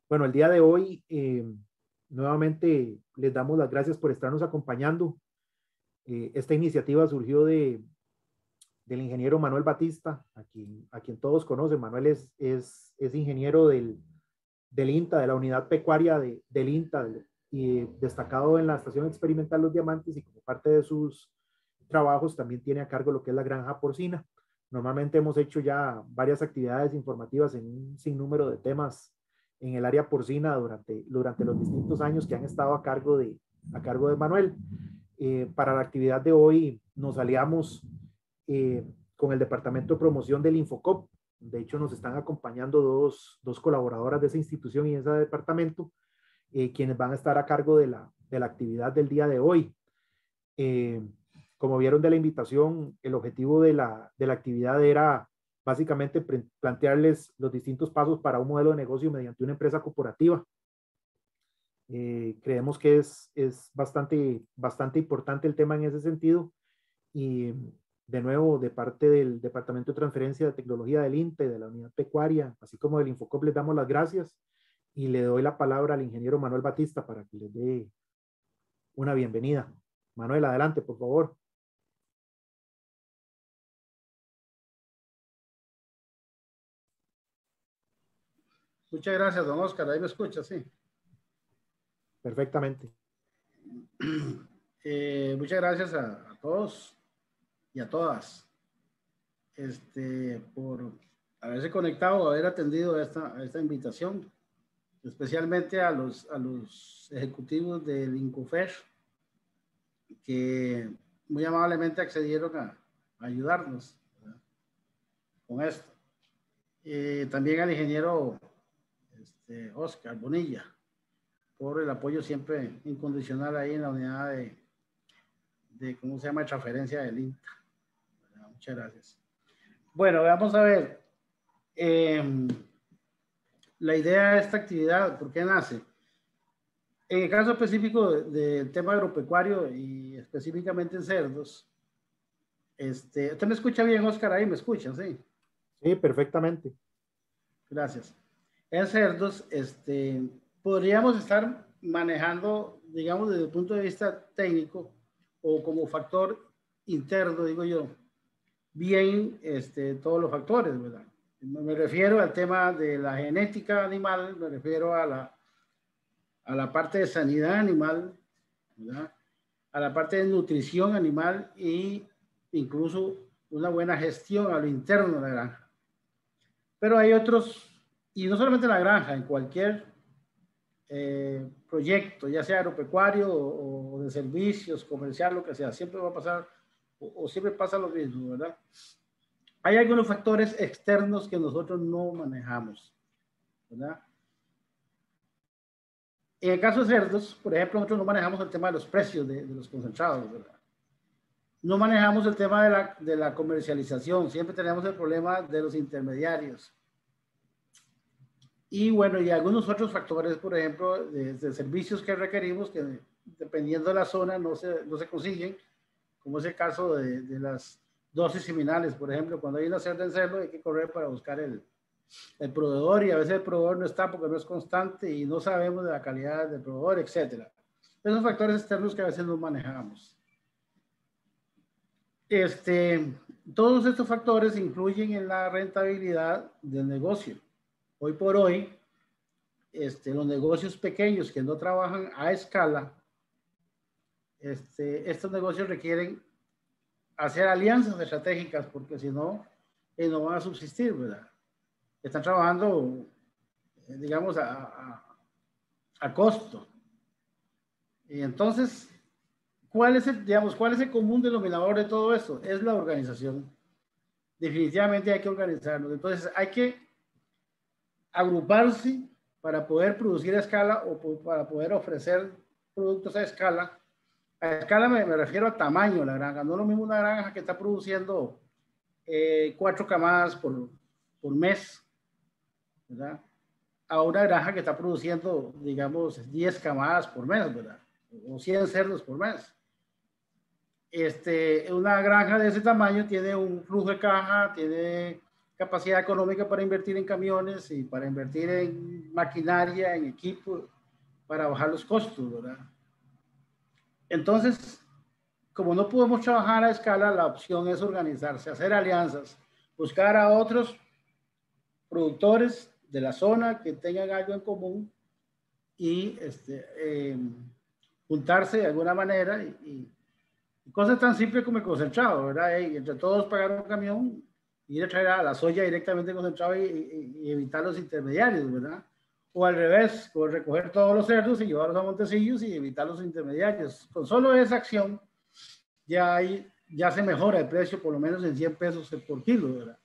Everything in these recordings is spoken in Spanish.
Bueno, el día de hoy nuevamente les damos las gracias por estarnos acompañando. Esta iniciativa surgió del ingeniero Manuel Batista, a quien todos conocen. Manuel es ingeniero del INTA, de la unidad pecuaria del INTA, y destacado en la Estación Experimental Los Diamantes, y como parte de sus trabajos también tiene a cargo lo que es la granja porcina. Normalmente hemos hecho ya varias actividades informativas en un sinnúmero de temas en el área porcina durante los distintos años que han estado a cargo de Manuel. Para la actividad de hoy nos aliamos con el Departamento de Promoción del Infocop. De hecho, nos están acompañando dos colaboradoras de esa institución y ese departamento, quienes van a estar a cargo de la actividad del día de hoy. Como vieron de la invitación, el objetivo de la actividad era básicamente plantearles los distintos pasos para un modelo de negocio mediante una empresa corporativa. Creemos que es bastante importante el tema en ese sentido, y de nuevo, de parte del Departamento de Transferencia de Tecnología del INTE, de la Unidad Pecuaria, así como del Infocop, les damos las gracias y le doy la palabra al ingeniero Manuel Batista para que les dé una bienvenida. Manuel, adelante, por favor. Muchas gracias, don Oscar. Ahí me escucha, sí. Perfectamente. Muchas gracias a todos y a todas por haberse conectado, haber atendido esta invitación, especialmente a los ejecutivos del INCOFER, que muy amablemente accedieron a ayudarnos, ¿verdad?, con esto. También al ingeniero Oscar Bonilla, por el apoyo siempre incondicional ahí en la unidad de ¿cómo se llama?, de transferencia del INTA. Muchas gracias. Bueno, vamos a ver. La idea de esta actividad, ¿por qué nace? En el caso específico del tema agropecuario y específicamente en cerdos, ¿usted me escucha bien, Oscar? Ahí me escuchan, ¿sí? Sí, perfectamente. Gracias. En cerdos, podríamos estar manejando, digamos, desde el punto de vista técnico o como factor interno, digo yo, bien todos los factores, ¿verdad? Me refiero al tema de la genética animal, me refiero a la parte de sanidad animal, ¿verdad?, a la parte de nutrición animal e incluso una buena gestión a lo interno de la granja. Pero hay otros, y no solamente en la granja, en cualquier proyecto, ya sea agropecuario o de servicios, comercial, lo que sea, siempre va a pasar, o siempre pasa lo mismo, ¿verdad? Hay algunos factores externos que nosotros no manejamos, ¿verdad? En el caso de cerdos, por ejemplo, nosotros no manejamos el tema de los precios de los concentrados, ¿verdad? No manejamos el tema de la comercialización, siempre tenemos el problema de los intermediarios. Y bueno, y algunos otros factores, por ejemplo, de servicios que requerimos, que dependiendo de la zona no se consiguen, como es el caso de las dosis seminales, por ejemplo, cuando hay una cerda en cerdo hay que correr para buscar el proveedor, y a veces el proveedor no está porque no es constante y no sabemos de la calidad del proveedor, etcétera. Esos factores externos que a veces no manejamos. Todos estos factores influyen en la rentabilidad del negocio. Hoy por hoy, los negocios pequeños que no trabajan a escala, estos negocios requieren hacer alianzas estratégicas, porque si no, no van a subsistir, ¿verdad? Están trabajando, digamos, a costo. Y entonces, ¿cuál es el común denominador de todo esto? Es la organización. Definitivamente hay que organizarnos. Entonces, hay que agruparse para poder producir a escala o para poder ofrecer productos a escala. A escala me refiero a tamaño de la granja. No es lo mismo una granja que está produciendo 4 camadas por mes, ¿verdad?, a una granja que está produciendo, digamos, 10 camadas por mes, ¿verdad?, o 100 cerdos por mes. Una granja de ese tamaño tiene un flujo de caja, tiene capacidad económica para invertir en camiones y para invertir en maquinaria, en equipo, para bajar los costos, ¿verdad? Entonces, como no podemos trabajar a escala, la opción es organizarse, hacer alianzas, buscar a otros productores de la zona que tengan algo en común y juntarse de alguna manera y cosas tan simples como el concentrado, ¿verdad? Y entre todos pagar un camión, ir a traer a la soya directamente concentrado y evitar los intermediarios, ¿verdad? O al revés, o recoger todos los cerdos y llevarlos a Montecillos y evitar los intermediarios. Con solo esa acción ya se mejora el precio por lo menos en 100 pesos por kilo, ¿verdad?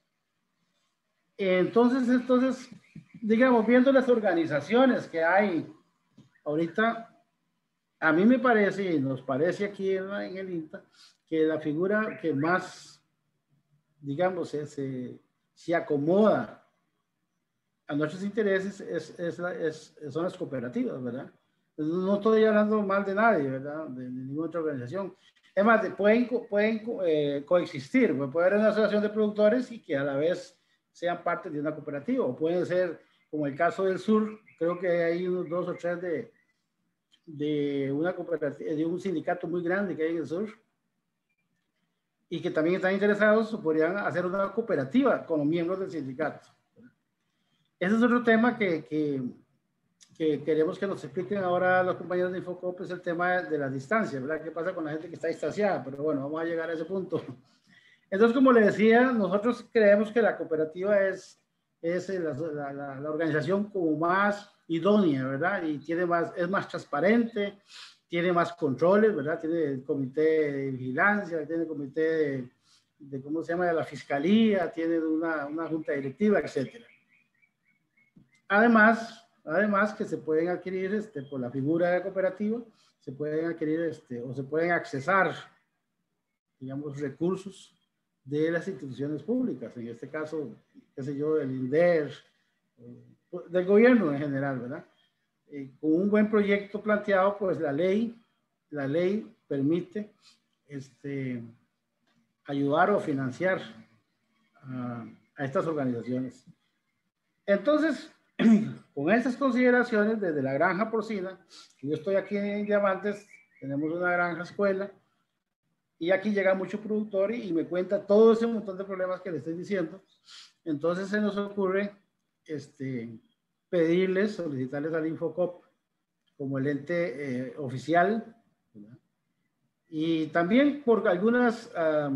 Entonces, digamos, viendo las organizaciones que hay ahorita, a mí me parece, y nos parece aquí en el INTA, que la figura que más, digamos, se acomoda a nuestros intereses son las cooperativas, ¿verdad? No estoy hablando mal de nadie, ¿verdad? De ninguna otra organización. Es más, pueden coexistir, puede haber una asociación de productores y que a la vez sean parte de una cooperativa, o pueden ser, como el caso del sur, creo que hay unos 2 o 3 de una cooperativa, de un sindicato muy grande que hay en el sur, y que también están interesados, podrían hacer una cooperativa con los miembros del sindicato. Ese es otro tema que queremos que nos expliquen ahora los compañeros de Infocop, es el tema de la distancia, ¿verdad? ¿Qué pasa con la gente que está distanciada? Pero bueno, vamos a llegar a ese punto. Entonces, como le decía, nosotros creemos que la cooperativa es la organización como más idónea, ¿verdad? Y es más transparente, tiene más controles, ¿verdad? Tiene el comité de vigilancia, tiene el comité de ¿cómo se llama? De la fiscalía, tiene una junta directiva, etcétera. Además que se pueden adquirir por la figura de cooperativa, se pueden adquirir o se pueden accesar, digamos, recursos de las instituciones públicas, en este caso, qué sé yo, el INDER, del gobierno en general, ¿verdad? Con un buen proyecto planteado, pues la ley permite ayudar o financiar a estas organizaciones. Entonces, con estas consideraciones, desde la granja porcina, yo estoy aquí en Diamantes, tenemos una granja escuela, y aquí llega mucho productor y me cuenta todo ese montón de problemas que le estoy diciendo. Entonces se nos ocurre solicitarles al Infocop como el ente oficial, ¿verdad? Y también por algunos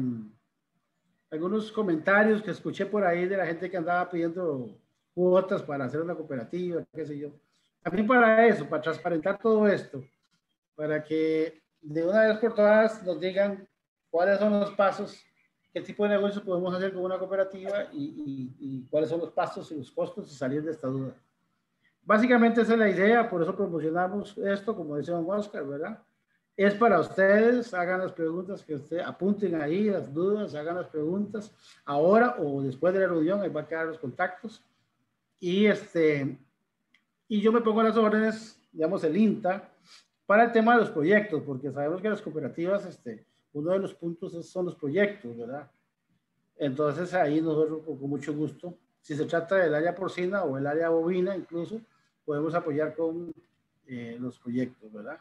comentarios que escuché por ahí de la gente que andaba pidiendo cuotas para hacer una cooperativa, qué sé yo. También para eso, para transparentar todo esto, para que de una vez por todas nos digan cuáles son los pasos, qué tipo de negocio podemos hacer con una cooperativa y cuáles son los pasos y los costos de salir de esta duda. Básicamente esa es la idea, por eso promocionamos esto, como decía don Oscar, ¿verdad? Es para ustedes, hagan las preguntas que ustedes apunten ahí, las dudas, hagan las preguntas ahora o después de la reunión, ahí va a quedar los contactos. Y yo me pongo a las órdenes, digamos, el INTA, para el tema de los proyectos, porque sabemos que las cooperativas, uno de los puntos son los proyectos, ¿verdad? Entonces ahí nosotros con mucho gusto, si se trata del área porcina o el área bovina incluso, podemos apoyar con los proyectos, ¿verdad?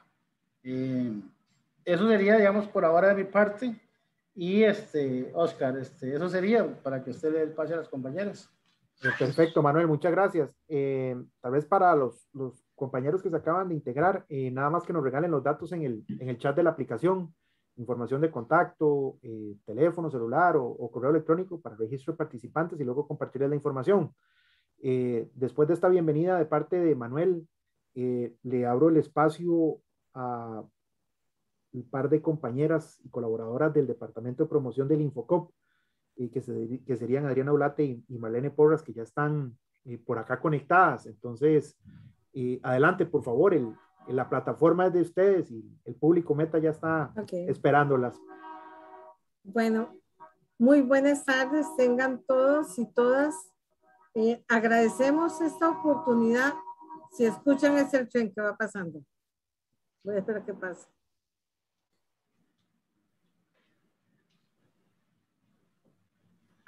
Eso sería, digamos, por ahora de mi parte. Y Oscar, eso sería para que usted le pase a las compañeras. Perfecto, Manuel, muchas gracias. Tal vez para los compañeros que se acaban de integrar, nada más que nos regalen los datos en el chat de la aplicación, información de contacto, teléfono, celular o correo electrónico para registro de participantes y luego compartirles la información. Después de esta bienvenida de parte de Manuel, le abro el espacio a un par de compañeras y colaboradoras del Departamento de Promoción del Infocop, que serían Adriana Ulate y Marlene Porras, que ya están por acá conectadas. Entonces, adelante, por favor, la plataforma es de ustedes y el público meta ya está esperándolas. Bueno, muy buenas tardes, tengan todos y todas. Agradecemos esta oportunidad. Si escuchan, es el tren que va pasando. Voy a esperar que pase.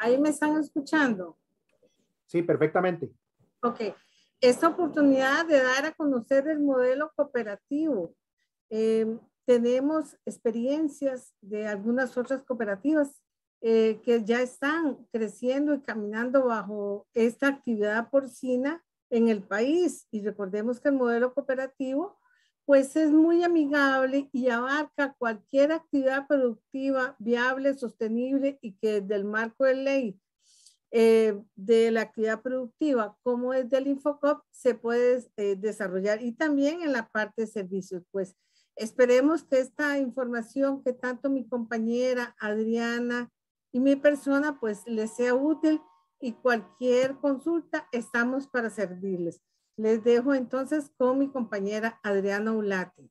¿Ahí me están escuchando? Sí, perfectamente. Ok. Esta oportunidad de dar a conocer el modelo cooperativo. Tenemos experiencias de algunas otras cooperativas que ya están creciendo y caminando bajo esta actividad porcina en el país. Y recordemos que el modelo cooperativo pues es muy amigable y abarca cualquier actividad productiva viable, sostenible y que desde el marco de ley de la actividad productiva como es del Infocop se puede desarrollar, y también en la parte de servicios. Pues esperemos que esta información que tanto mi compañera Adriana y mi persona pues les sea útil, y cualquier consulta estamos para servirles. Les dejo entonces con mi compañera Adriana Ulate.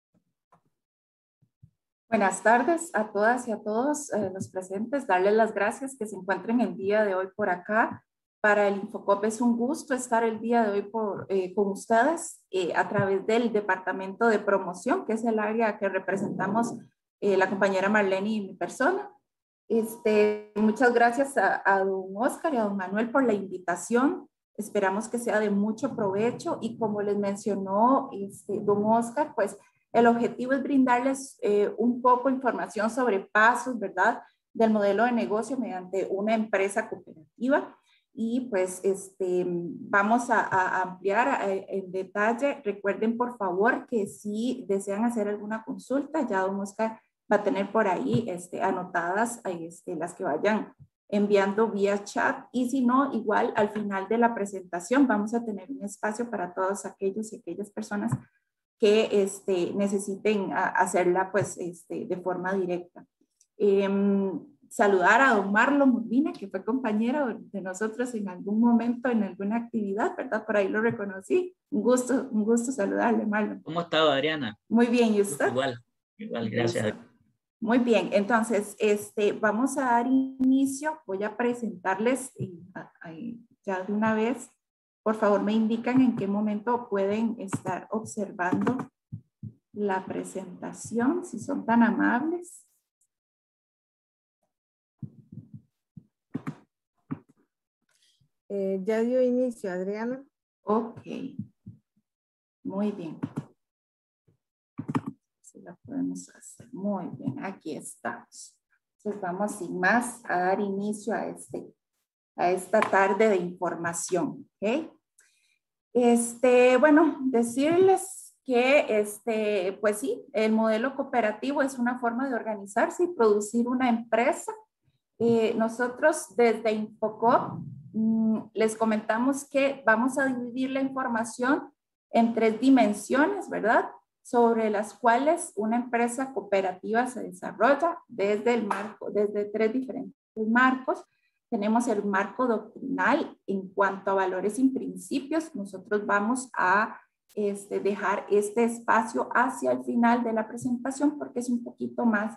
Buenas tardes a todas y a todos los presentes. Darles las gracias que se encuentren el día de hoy por acá. Para el Infocop es un gusto estar el día de hoy con ustedes a través del Departamento de Promoción, que es el área que representamos la compañera Marlene y mi persona. Muchas gracias a don Oscar y a don Manuel por la invitación. Esperamos que sea de mucho provecho, y como les mencionó don Oscar, pues el objetivo es brindarles un poco de información sobre pasos, ¿verdad?, del modelo de negocio mediante una empresa cooperativa. Y pues vamos a ampliar en detalle. Recuerden por favor que si desean hacer alguna consulta, ya don Oscar va a tener por ahí anotadas las que vayan enviando vía chat, y si no, igual al final de la presentación vamos a tener un espacio para todos aquellos y aquellas personas que necesiten hacerla pues de forma directa. Saludar a don Marlon Urbina, que fue compañero de nosotros en algún momento en alguna actividad, ¿verdad? Por ahí lo reconocí. Un gusto saludarle, Marlon. ¿Cómo ha estado, Adriana? Muy bien, ¿y usted? Igual, gracias. Muy bien, entonces vamos a dar inicio. Voy a presentarles ya de una vez. Por favor, me indican en qué momento pueden estar observando la presentación, si son tan amables. Ya dio inicio, Adriana. Ok, muy bien. Si la podemos hacer. Muy bien, aquí estamos. Entonces vamos sin más a dar inicio a esta tarde de información. ¿Ok? Bueno, decirles que pues sí, el modelo cooperativo es una forma de organizarse y producir una empresa. Nosotros desde Infocop les comentamos que vamos a dividir la información en 3 dimensiones, ¿verdad?, sobre las cuales una empresa cooperativa se desarrolla desde 3 diferentes marcos. Tenemos el marco doctrinal en cuanto a valores y principios. Nosotros vamos a dejar este espacio hacia el final de la presentación porque es un poquito más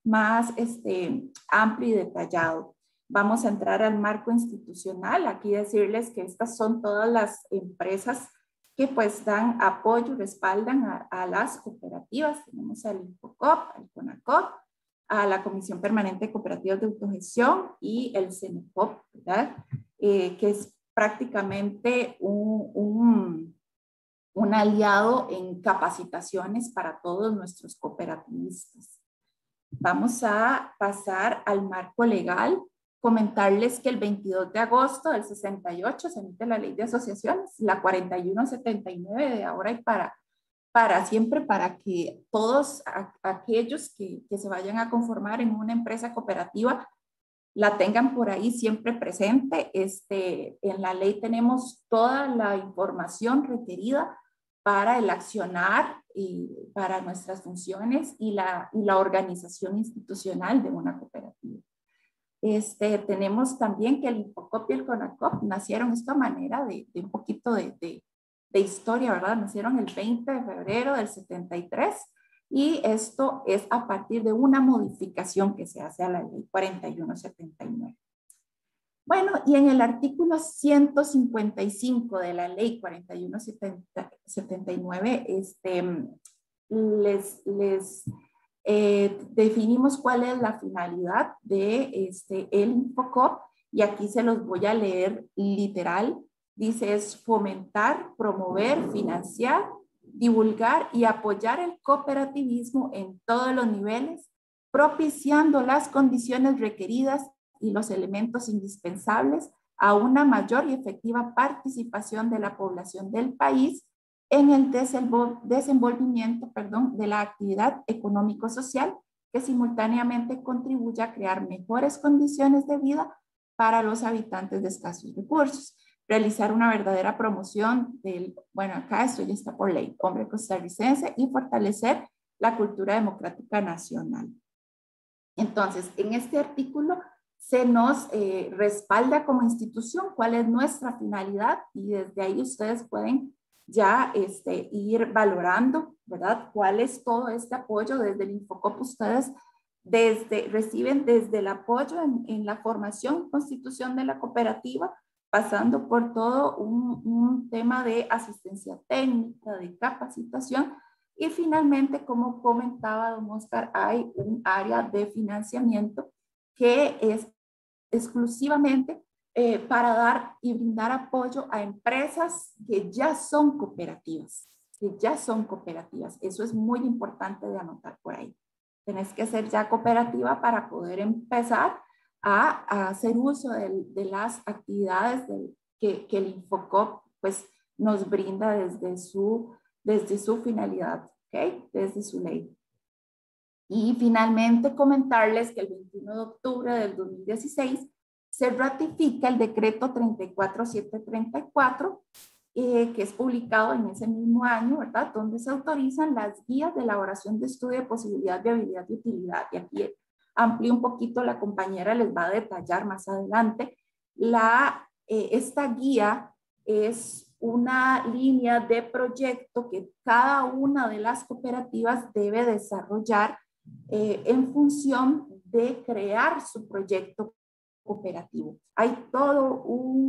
amplio y detallado. Vamos a entrar al marco institucional. Aquí decirles que estas son todas las empresas que pues dan apoyo, respaldan a las cooperativas. Tenemos al Infocop, al CONACOP, a la Comisión Permanente de Cooperativas de Autogestión y el CENECOP, ¿verdad? Que es prácticamente un aliado en capacitaciones para todos nuestros cooperativistas. Vamos a pasar al marco legal. Comentarles que el 22 de agosto del 68 se emite la ley de asociaciones, la 4179 de ahora y para siempre, para que todos aquellos que se vayan a conformar en una empresa cooperativa la tengan por ahí siempre presente. En la ley tenemos toda la información requerida para el accionar y para nuestras funciones y la organización institucional de una cooperativa. Tenemos también que el Infocop y el CONACOP nacieron de esta manera de un poquito de historia, ¿verdad? Nacieron el 20 de febrero del 73 y esto es a partir de una modificación que se hace a la ley 4179. Bueno, y en el artículo 155 de la ley 4179 definimos cuál es la finalidad de el Infocop y aquí se los voy a leer literal. Dice, es fomentar, promover, financiar, divulgar y apoyar el cooperativismo en todos los niveles, propiciando las condiciones requeridas y los elementos indispensables a una mayor y efectiva participación de la población del país en el desenvolvimiento de la actividad económico-social que simultáneamente contribuya a crear mejores condiciones de vida para los habitantes de escasos recursos. Realizar una verdadera promoción del, bueno, acá esto ya está por ley, hombre costarricense, y fortalecer la cultura democrática nacional. Entonces, en este artículo se nos respalda como institución cuál es nuestra finalidad y desde ahí ustedes pueden ya ir valorando, ¿verdad? Cuál es todo este apoyo desde el Infocop. Ustedes reciben desde el apoyo en la formación y constitución de la cooperativa, pasando por todo un tema de asistencia técnica, de capacitación, y finalmente, como comentaba don Oscar, hay un área de financiamiento que es exclusivamente para dar y brindar apoyo a empresas que ya son cooperativas, Eso es muy importante de anotar por ahí. Tenés que ser ya cooperativa para poder empezar a hacer uso de las actividades que el Infocop pues, nos brinda desde su finalidad, ¿ok? Desde su ley. Y finalmente comentarles que el 21 de octubre del 2016 se ratifica el decreto 34734, que es publicado en ese mismo año, ¿verdad? Donde se autorizan las guías de elaboración de estudio de posibilidad, viabilidad y utilidad. Y aquí amplío un poquito, la compañera les va a detallar más adelante. Esta guía es una línea de proyecto que cada una de las cooperativas debe desarrollar en función de crear su proyecto cooperativo. Hay todo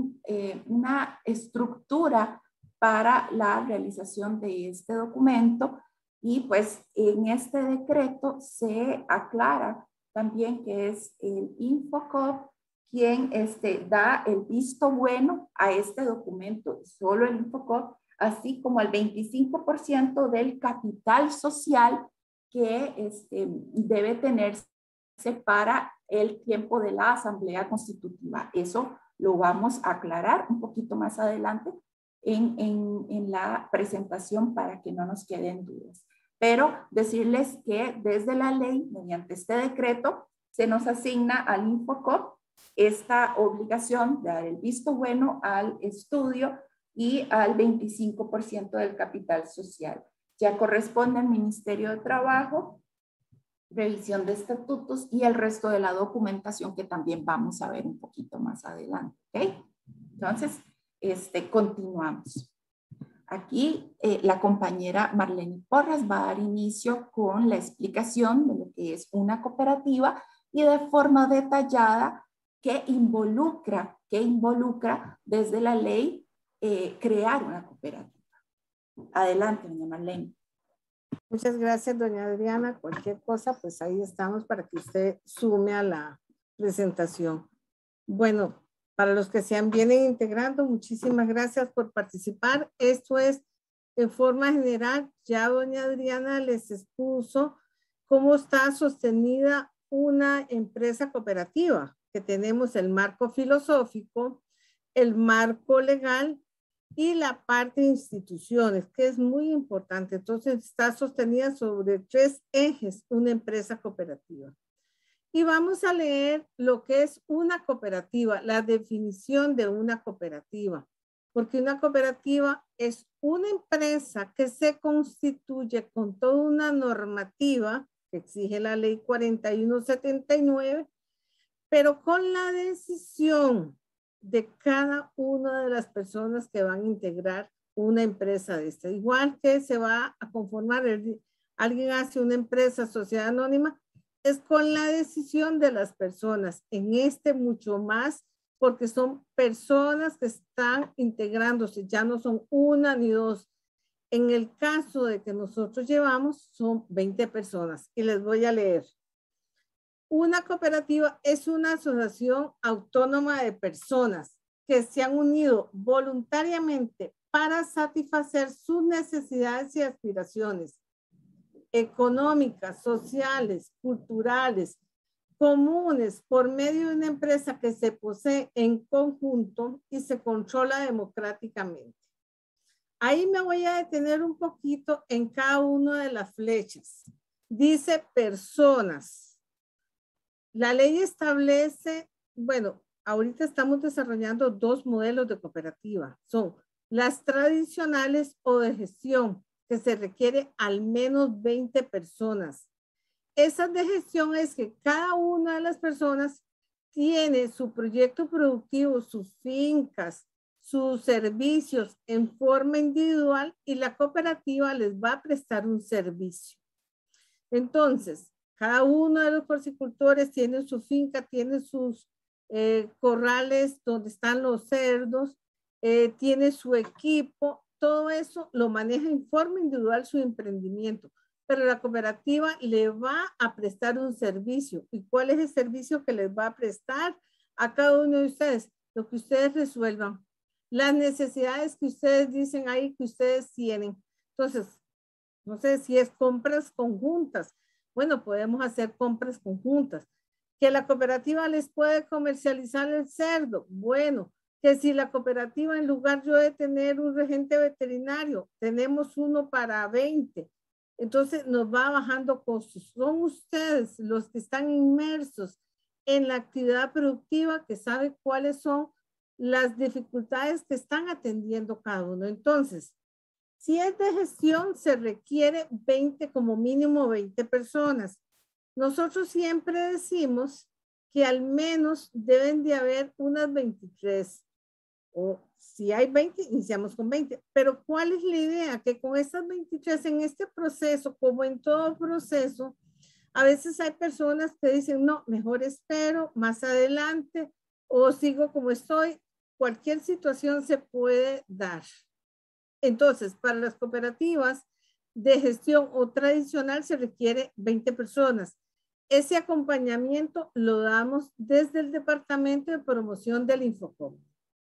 una estructura para la realización de este documento y pues en este decreto se aclara también que es el Infocop quien da el visto bueno a este documento, solo el Infocop, así como el 25% del capital social que debe tenerse para el tiempo de la Asamblea Constitutiva. Eso lo vamos a aclarar un poquito más adelante en la presentación para que no nos queden dudas. Pero decirles que desde la ley, mediante este decreto, se nos asigna al Infocop esta obligación de dar el visto bueno al estudio y al 25% del capital social. Ya corresponde al Ministerio de Trabajo, revisión de estatutos y el resto de la documentación que también vamos a ver un poquito más adelante, ¿ok? Entonces, continuamos. Aquí la compañera Marlene Porras va a dar inicio con la explicación de lo que es una cooperativa y de forma detallada que involucra desde la ley crear una cooperativa. Adelante, doña Marlene. Muchas gracias, doña Adriana. Cualquier cosa, pues ahí estamos para que usted sume a la presentación. Bueno, para los que se vienen integrando, muchísimas gracias por participar. Esto es, en forma general, ya doña Adriana les expuso cómo está sostenida una empresa cooperativa, que tenemos el marco filosófico, el marco legal y la parte de instituciones, que es muy importante. Entonces está sostenida sobre 3 ejes una empresa cooperativa. Y vamos a leer lo que es una cooperativa, la definición de una cooperativa, porque una cooperativa es una empresa que se constituye con toda una normativa que exige la ley 4179, pero con la decisión de cada una de las personas que van a integrar una empresa de esta. Igual que se va a conformar, alguien hace una empresa, sociedad anónima, es con la decisión de las personas. En mucho más, porque son personas que están integrándose, ya no son una ni dos. En el caso de que nosotros llevamos, son 20 personas. Y les voy a leer. Una cooperativa es una asociación autónoma de personas que se han unido voluntariamente para satisfacer sus necesidades y aspiraciones económicas, sociales, culturales, comunes por medio de una empresa que se posee en conjunto y se controla democráticamente. Ahí me voy a detener un poquito en cada una de las flechas. Dice personas. La ley establece, bueno, ahorita estamos desarrollando dos modelos de cooperativa. Son las tradicionales o de gestión, que se requiere al menos 20 personas. Esas de gestión es que cada una de las personas tiene su proyecto productivo, sus fincas, sus servicios en forma individual y la cooperativa les va a prestar un servicio. Entonces, cada uno de los porcicultores tiene su finca, tiene sus corrales donde están los cerdos, tiene su equipo, todo eso lo maneja en forma individual su emprendimiento, pero la cooperativa le va a prestar un servicio. ¿Y cuál es el servicio que les va a prestar a cada uno de ustedes? Lo que ustedes resuelvan, las necesidades que ustedes dicen ahí que ustedes tienen. Entonces, no sé si es compras conjuntas. Bueno, podemos hacer compras conjuntas. Que la cooperativa les puede comercializar el cerdo. Bueno, que si la cooperativa, en lugar yo de tener un regente veterinario, tenemos uno para 20, entonces nos va bajando costos. Son ustedes los que están inmersos en la actividad productiva que saben cuáles son las dificultades que están atendiendo cada uno. Entonces, si es de gestión, se requiere 20, como mínimo 20 personas. Nosotros siempre decimos que al menos deben de haber unas 23. O si hay 20, iniciamos con 20. Pero ¿cuál es la idea? Que con estas 23 en este proceso, como en todo proceso, a veces hay personas que dicen, no, mejor espero más adelante o sigo como estoy. Cualquier situación se puede dar. Entonces, para las cooperativas de gestión o tradicional se requiere 20 personas. Ese acompañamiento lo damos desde el Departamento de Promoción del Infocom.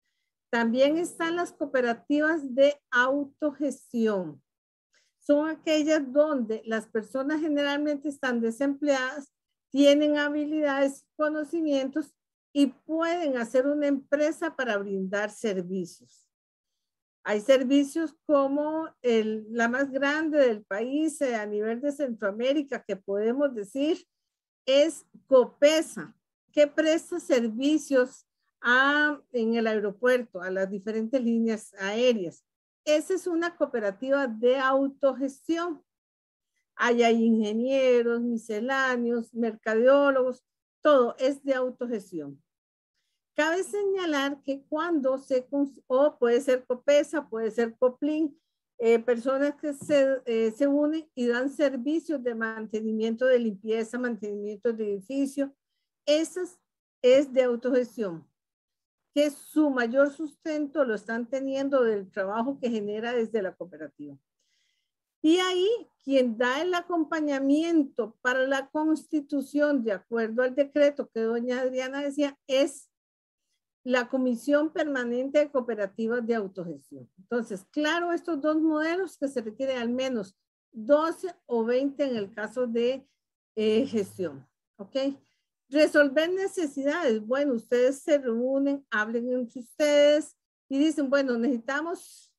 También están las cooperativas de autogestión. Son aquellas donde las personas generalmente están desempleadas, tienen habilidades, conocimientos y pueden hacer una empresa para brindar servicios. Hay servicios como la más grande del país a nivel de Centroamérica, que podemos decir es Copesa, que presta servicios en el aeropuerto, a las diferentes líneas aéreas. Esa es una cooperativa de autogestión. Hay ingenieros, misceláneos, mercadólogos, todo es de autogestión. Cabe señalar que cuando o puede ser Copesa, puede ser Coplin, personas que se unen y dan servicios de mantenimiento de limpieza, mantenimiento de edificio, esas es de autogestión, que su mayor sustento lo están teniendo del trabajo que genera desde la cooperativa. Y ahí, quien da el acompañamiento para la constitución, de acuerdo al decreto que doña Adriana decía, es la Comisión Permanente de Cooperativas de Autogestión. Entonces, claro, estos dos modelos que se requieren al menos 12 o 20 en el caso de gestión, ¿ok? Resolver necesidades. Bueno, ustedes se reúnen, hablen entre ustedes y dicen, bueno, necesitamos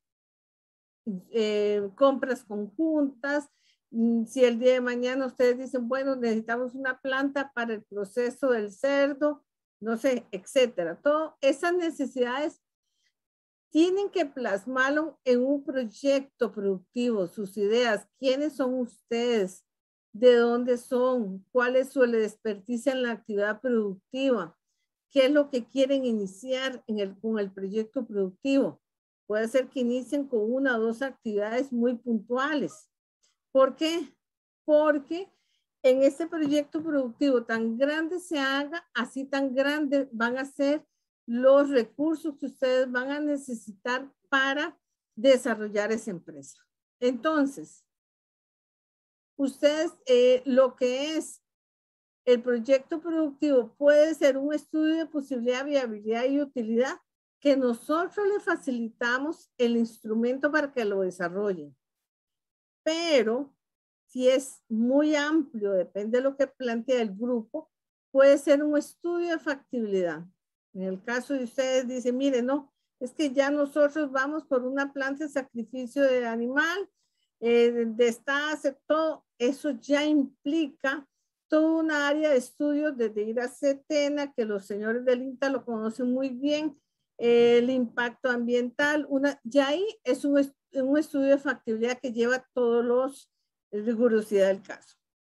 compras conjuntas. Si el día de mañana ustedes dicen, bueno, necesitamos una planta para el proceso del cerdo, no sé, etcétera. Todas esas necesidades tienen que plasmarlo en un proyecto productivo, sus ideas, quiénes son ustedes, de dónde son, cuál es su experticia en la actividad productiva, qué es lo que quieren iniciar con el proyecto productivo. Puede ser que inicien con una o dos actividades muy puntuales. ¿Por qué? Porque en este proyecto productivo tan grande se haga, así tan grandes van a ser los recursos que ustedes van a necesitar para desarrollar esa empresa. Entonces, ustedes lo que es El proyecto productivo puede ser un estudio de posibilidad, viabilidad y utilidad que nosotros le facilitamos el instrumento para que lo desarrollen. Pero si es muy amplio, depende de lo que plantea el grupo, puede ser un estudio de factibilidad. En el caso de ustedes dicen, mire, no, es que ya nosotros vamos por una planta de sacrificio de animal, todo eso ya implica toda una área de estudios, desde ir a Setena, que los señores del INTA lo conocen muy bien, el impacto ambiental, ya ahí es un estudio de factibilidad que lleva todos los rigurosidad del caso.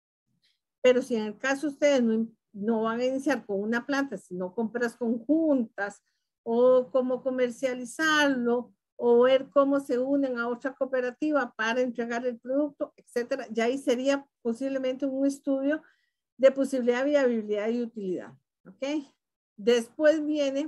Pero si en el caso ustedes no van a iniciar con una planta, sino compras conjuntas, o cómo comercializarlo, o ver cómo se unen a otra cooperativa para entregar el producto, etcétera, ya ahí sería posiblemente un estudio de posibilidad, viabilidad y utilidad. ¿Ok? Después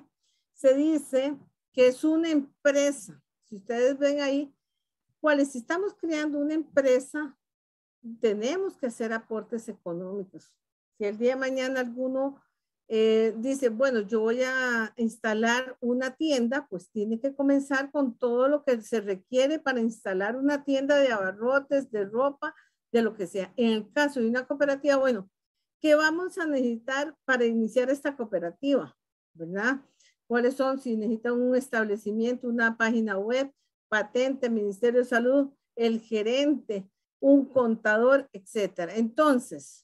se dice que es una empresa. Si ustedes ven ahí, si estamos creando una empresa, tenemos que hacer aportes económicos. Si el día de mañana alguno dice, bueno, yo voy a instalar una tienda, pues tiene que comenzar con todo lo que se requiere para instalar una tienda de abarrotes, de ropa, de lo que sea. En el caso de una cooperativa, bueno, ¿qué vamos a necesitar para iniciar esta cooperativa? ¿Verdad? ¿Cuáles son? Si necesitan un establecimiento, una página web, patente, Ministerio de Salud, el gerente, un contador, etcétera. Entonces,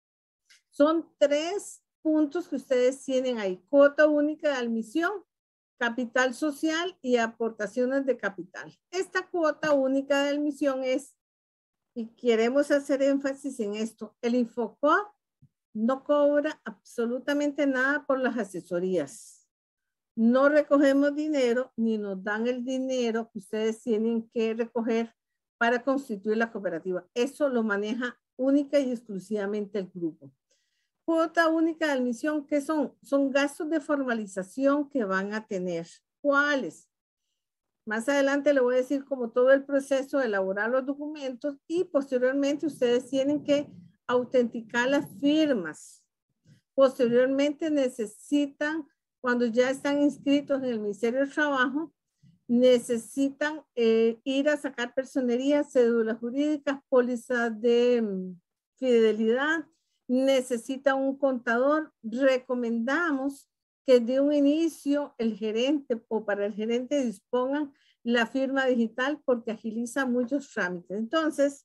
son 3 puntos que ustedes tienen ahí: cuota única de admisión, capital social y aportaciones de capital. Esta cuota única de admisión es, y queremos hacer énfasis en esto, el Infocop no cobra absolutamente nada por las asesorías. No recogemos dinero ni nos dan el dinero que ustedes tienen que recoger para constituir la cooperativa. Eso lo maneja única y exclusivamente el grupo. Cuota única de admisión, ¿qué son? Son gastos de formalización que van a tener. ¿Cuáles? Más adelante le voy a decir como todo el proceso de elaborar los documentos, y posteriormente ustedes tienen que autenticar las firmas. Posteriormente necesitan, cuando ya están inscritos en el Ministerio del Trabajo, necesitan ir a sacar personería, cédulas jurídicas, pólizas de fidelidad, necesitan un contador. Recomendamos que de un inicio el gerente o para el gerente dispongan la firma digital porque agiliza muchos trámites. Entonces,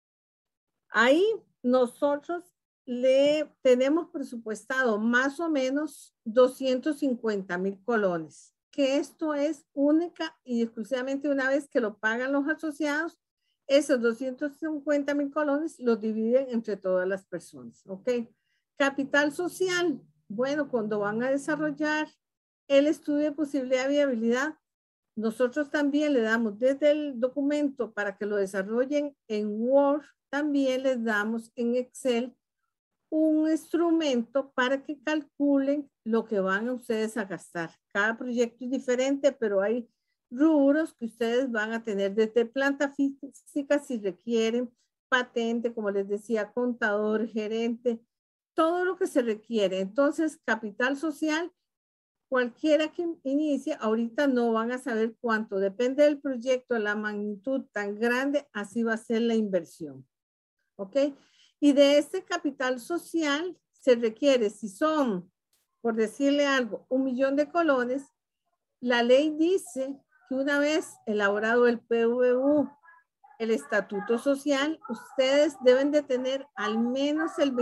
ahí nosotros le tenemos presupuestado más o menos 250,000 colones, que esto es única y exclusivamente una vez que lo pagan los asociados, esos 250,000 colones los dividen entre todas las personas, ¿ok? Capital social, bueno, cuando van a desarrollar el estudio de posibilidad y viabilidad, nosotros también le damos desde el documento para que lo desarrollen en Word, también les damos en Excel un instrumento para que calculen lo que van a ustedes a gastar. Cada proyecto es diferente, pero hay rubros que ustedes van a tener desde planta física si requieren, patente, como les decía, contador, gerente, todo lo que se requiere. Entonces, capital social, cualquiera que inicie, ahorita no van a saber cuánto, depende del proyecto, la magnitud tan grande, así va a ser la inversión. ¿Ok? Y de este capital social se requiere, si son, por decirle algo, 1,000,000 de colones, la ley dice que una vez elaborado el PVU, el estatuto social, ustedes deben de tener al menos el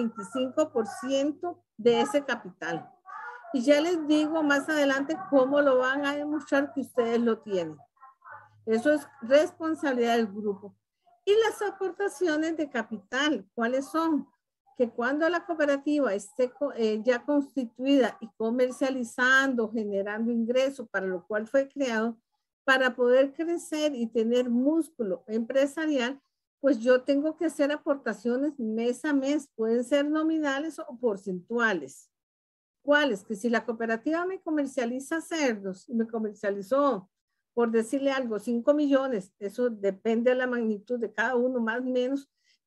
25% de ese capital. Y ya les digo más adelante cómo lo van a demostrar que ustedes lo tienen. Eso es responsabilidad del grupo. Y las aportaciones de capital, ¿cuáles son? Que cuando la cooperativa esté ya constituida y comercializando, generando ingresos, para lo cual fue creado, para poder crecer y tener músculo empresarial, pues yo tengo que hacer aportaciones mes a mes, pueden ser nominales o porcentuales. ¿Cuáles? Que si la cooperativa me comercializa cerdos, me comercializó, por decirle algo, 5 millones, eso depende de la magnitud de cada uno, más o menos.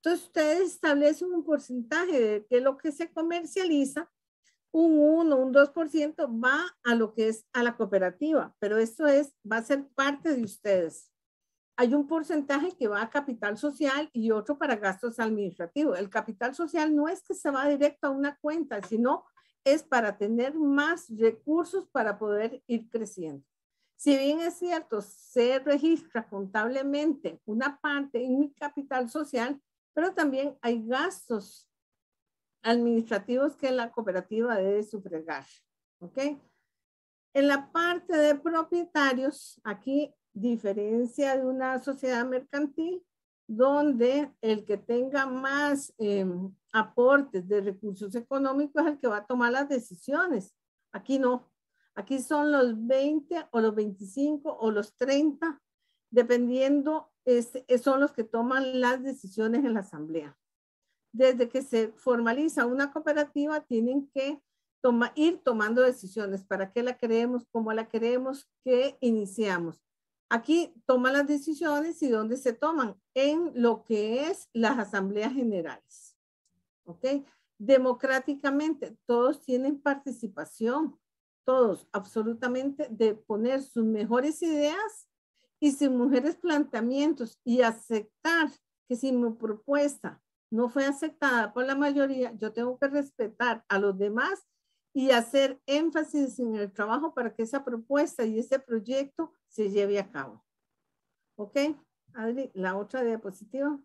Entonces ustedes establecen un porcentaje de que lo que se comercializa, un 1, un 2% va a lo que es a la cooperativa, pero esto va a ser parte de ustedes. Hay un porcentaje que va a capital social y otro para gastos administrativos. El capital social no es que se va directo a una cuenta, sino es para tener más recursos para poder ir creciendo. Si bien es cierto, se registra contablemente una parte en mi capital social, pero también hay gastos administrativos que la cooperativa debe sufragar. ¿Ok? En la parte de propietarios, aquí diferencia de una sociedad mercantil, donde el que tenga más aportes de recursos económicos es el que va a tomar las decisiones. Aquí no. Aquí son los 20 o los 25 o los 30, dependiendo, son los que toman las decisiones en la asamblea. Desde que se formaliza una cooperativa, tienen que ir tomando decisiones. ¿Para qué la queremos? ¿Cómo la queremos? ¿Qué iniciamos? Aquí toman las decisiones y ¿dónde se toman? En lo que es las asambleas generales. ¿Ok? Democráticamente, todos tienen participación. Todos, absolutamente, de poner sus mejores ideas y sus mejores planteamientos y aceptar que si mi propuesta no fue aceptada por la mayoría, yo tengo que respetar a los demás y hacer énfasis en el trabajo para que esa propuesta y ese proyecto se lleve a cabo. ¿Ok? Adri, la otra diapositiva.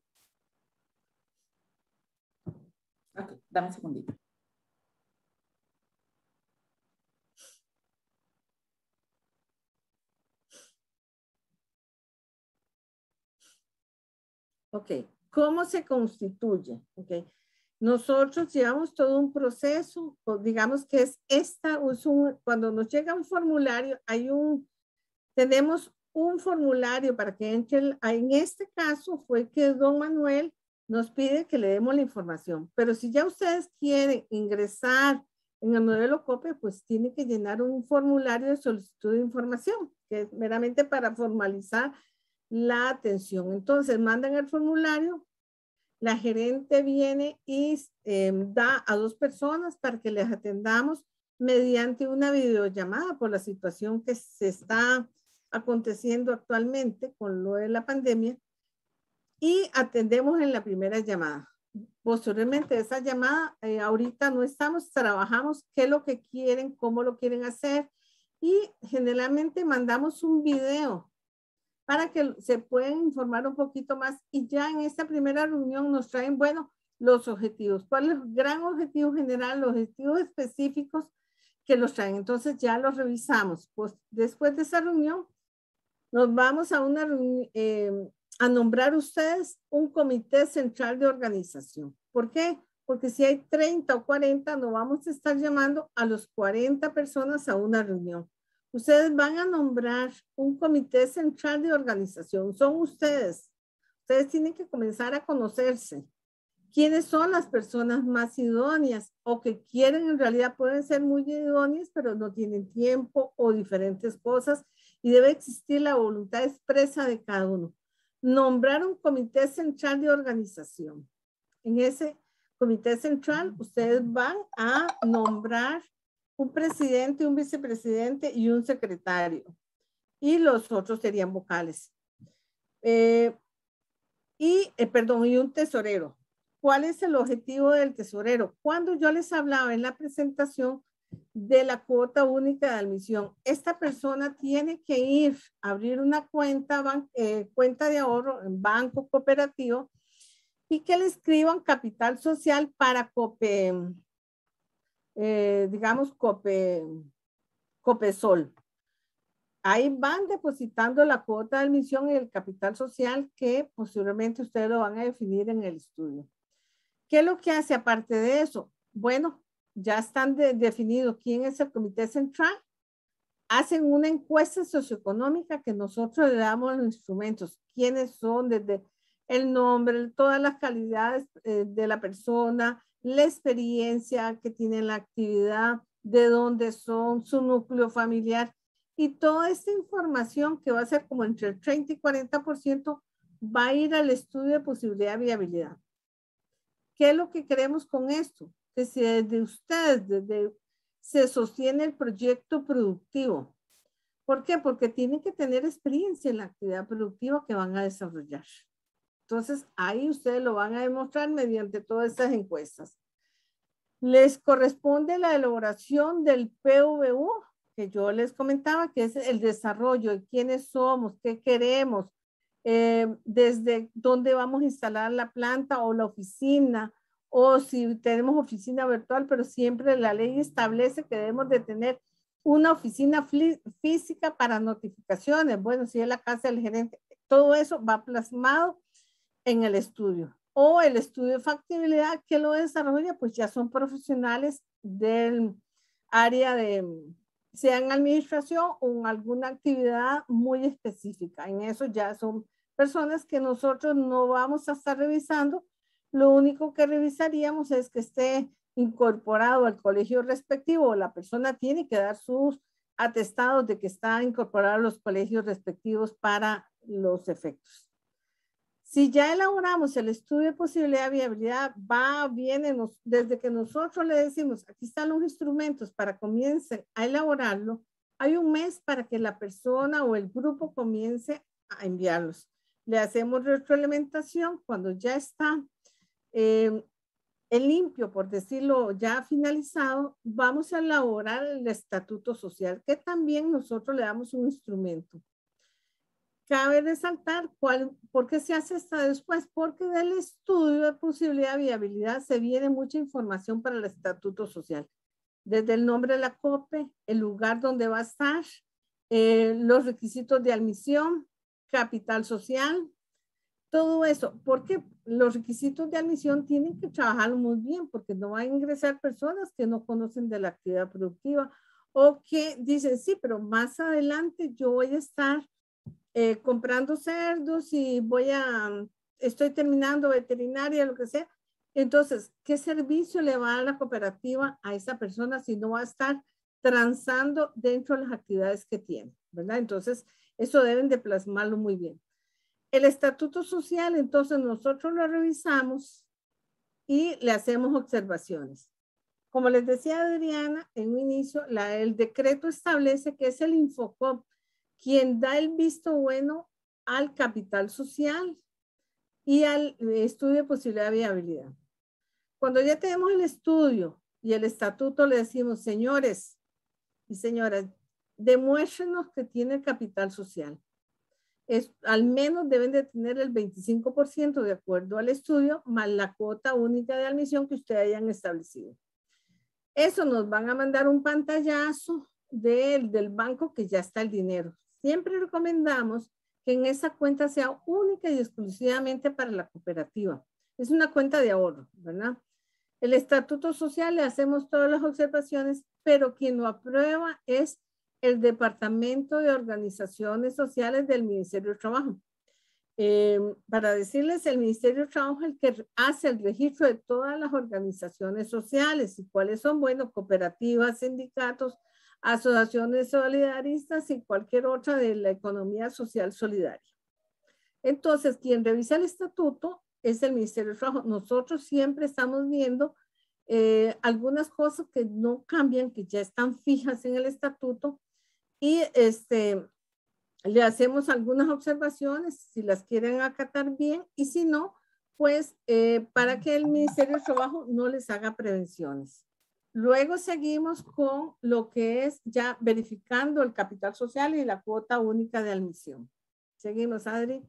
Ok, dame un segundito. Ok, ¿cómo se constituye? Ok, nosotros llevamos todo un proceso, digamos que cuando nos llega un formulario, tenemos un formulario para que entre, en este caso fue que don Manuel nos pide que le demos la información, pero si ya ustedes quieren ingresar en el modelo COPE, pues tiene que llenar un formulario de solicitud de información, que es meramente para formalizar la atención. Entonces mandan el formulario, la gerente viene y da a 2 personas para que les atendamos mediante una videollamada por la situación que se está aconteciendo actualmente con lo de la pandemia, y atendemos en la primera llamada. Posteriormente esa llamada, ahorita no trabajamos qué es lo que quieren, cómo lo quieren hacer, y generalmente mandamos un video para que se puedan informar un poquito más, y ya en esta primera reunión nos traen, bueno, los objetivos. ¿Cuál es el gran objetivo general, los objetivos específicos que los traen? Entonces ya los revisamos. Pues después de esa reunión, nos vamos a a nombrar ustedes un comité central de organización. ¿Por qué? Porque si hay 30 o 40, no vamos a estar llamando a los 40 personas a una reunión. Ustedes van a nombrar un comité central de organización. Son ustedes. Ustedes tienen que comenzar a conocerse. ¿Quiénes son las personas más idóneas o que quieren, en realidad pueden ser muy idóneas, pero no tienen tiempo o diferentes cosas, y debe existir la voluntad expresa de cada uno? Nombrar un comité central de organización. En ese comité central, ustedes van a nombrar un presidente, un vicepresidente y un secretario. Y los otros serían vocales. Y un tesorero. ¿Cuál es el objetivo del tesorero? Cuando yo les hablaba en la presentación de la cuota única de admisión, esta persona tiene que ir a abrir una cuenta de ahorro en banco cooperativo y que le escriban capital social para Copesol. Ahí van depositando la cuota de admisión y el capital social que posiblemente ustedes lo van a definir en el estudio. ¿Qué es lo que hace aparte de eso? Bueno, ya están definidos quién es el comité central. Hacen una encuesta socioeconómica que nosotros le damos los instrumentos. ¿Quiénes son? Desde el nombre, todas las calidades de la persona, la experiencia que tienen la actividad, de dónde son, su núcleo familiar. Y toda esta información, que va a ser como entre el 30 y 40%, va a ir al estudio de posibilidad de viabilidad. ¿qué es lo que queremos con esto? Que si desde ustedes, se sostiene el proyecto productivo. ¿Por qué? Porque tienen que tener experiencia en la actividad productiva que van a desarrollar. Entonces, ahí ustedes lo van a demostrar mediante todas estas encuestas. Les corresponde la elaboración del PVU, que yo les comentaba, que es el desarrollo de quiénes somos, qué queremos, desde dónde vamos a instalar la planta o la oficina, o si tenemos oficina virtual, pero siempre la ley establece que debemos de tener una oficina física para notificaciones. Bueno, si es la casa del gerente, todo eso va plasmado en el estudio. O el estudio de factibilidad que lo desarrolla, pues ya son profesionales del área de, sea en administración o en alguna actividad muy específica. En eso ya son personas que nosotros no vamos a estar revisando. Lo único que revisaríamos es que esté incorporado al colegio respectivo. La persona tiene que dar sus atestados de que está incorporado a los colegios respectivos para los efectos. Si ya elaboramos el estudio de posibilidad de viabilidad, viene desde que nosotros le decimos, aquí están los instrumentos para comiencen a elaborarlo, hay un mes para que la persona o el grupo comience a enviarlos. Le hacemos retroalimentación cuando ya está el limpio, por decirlo, ya finalizado, vamos a elaborar el estatuto social, que también nosotros le damos un instrumento. Cabe resaltar por qué se hace esto después, porque del estudio de posibilidad de viabilidad se viene mucha información para el estatuto social, desde el nombre de la COPE, el lugar donde va a estar, los requisitos de admisión, capital social, todo eso, porque los requisitos de admisión tienen que trabajarlo muy bien, porque no van a ingresar personas que no conocen de la actividad productiva o que dicen, sí, pero más adelante yo voy a estar comprando cerdos y estoy terminando veterinaria, lo que sea. Entonces, ¿qué servicio le va a la cooperativa a esa persona si no va a estar transando dentro de las actividades que tiene, ¿verdad? Entonces, eso deben de plasmarlo muy bien. El estatuto social, entonces nosotros lo revisamos y le hacemos observaciones. Como les decía Adriana en un inicio, el decreto establece que es el Infocop quien da el visto bueno al capital social y al estudio de posibilidad de viabilidad. Cuando ya tenemos el estudio y el estatuto, le decimos, señores y señoras, demuéstrenos que tiene el capital social. Al menos deben de tener el 25% de acuerdo al estudio, más la cuota única de admisión que ustedes hayan establecido. Eso nos van a mandar un pantallazo del banco que ya está el dinero. Siempre recomendamos que en esa cuenta sea única y exclusivamente para la cooperativa. Es una cuenta de ahorro, ¿verdad? El estatuto social le hacemos todas las observaciones, pero quien lo aprueba es el Departamento de Organizaciones Sociales del Ministerio de Trabajo. Para decirles, el Ministerio de Trabajo es el que hace el registro de todas las organizaciones sociales y cuáles son, bueno, cooperativas, sindicatos, asociaciones solidaristas y cualquier otra de la economía social solidaria. Entonces, quien revisa el estatuto es el Ministerio de Trabajo. Nosotros siempre estamos viendo algunas cosas que no cambian, que ya están fijas en el estatuto y le hacemos algunas observaciones si las quieren acatar bien y si no, pues para que el Ministerio de Trabajo no les haga prevenciones. Luego seguimos con lo que es ya verificando el capital social y la cuota única de admisión. Seguimos, Adri.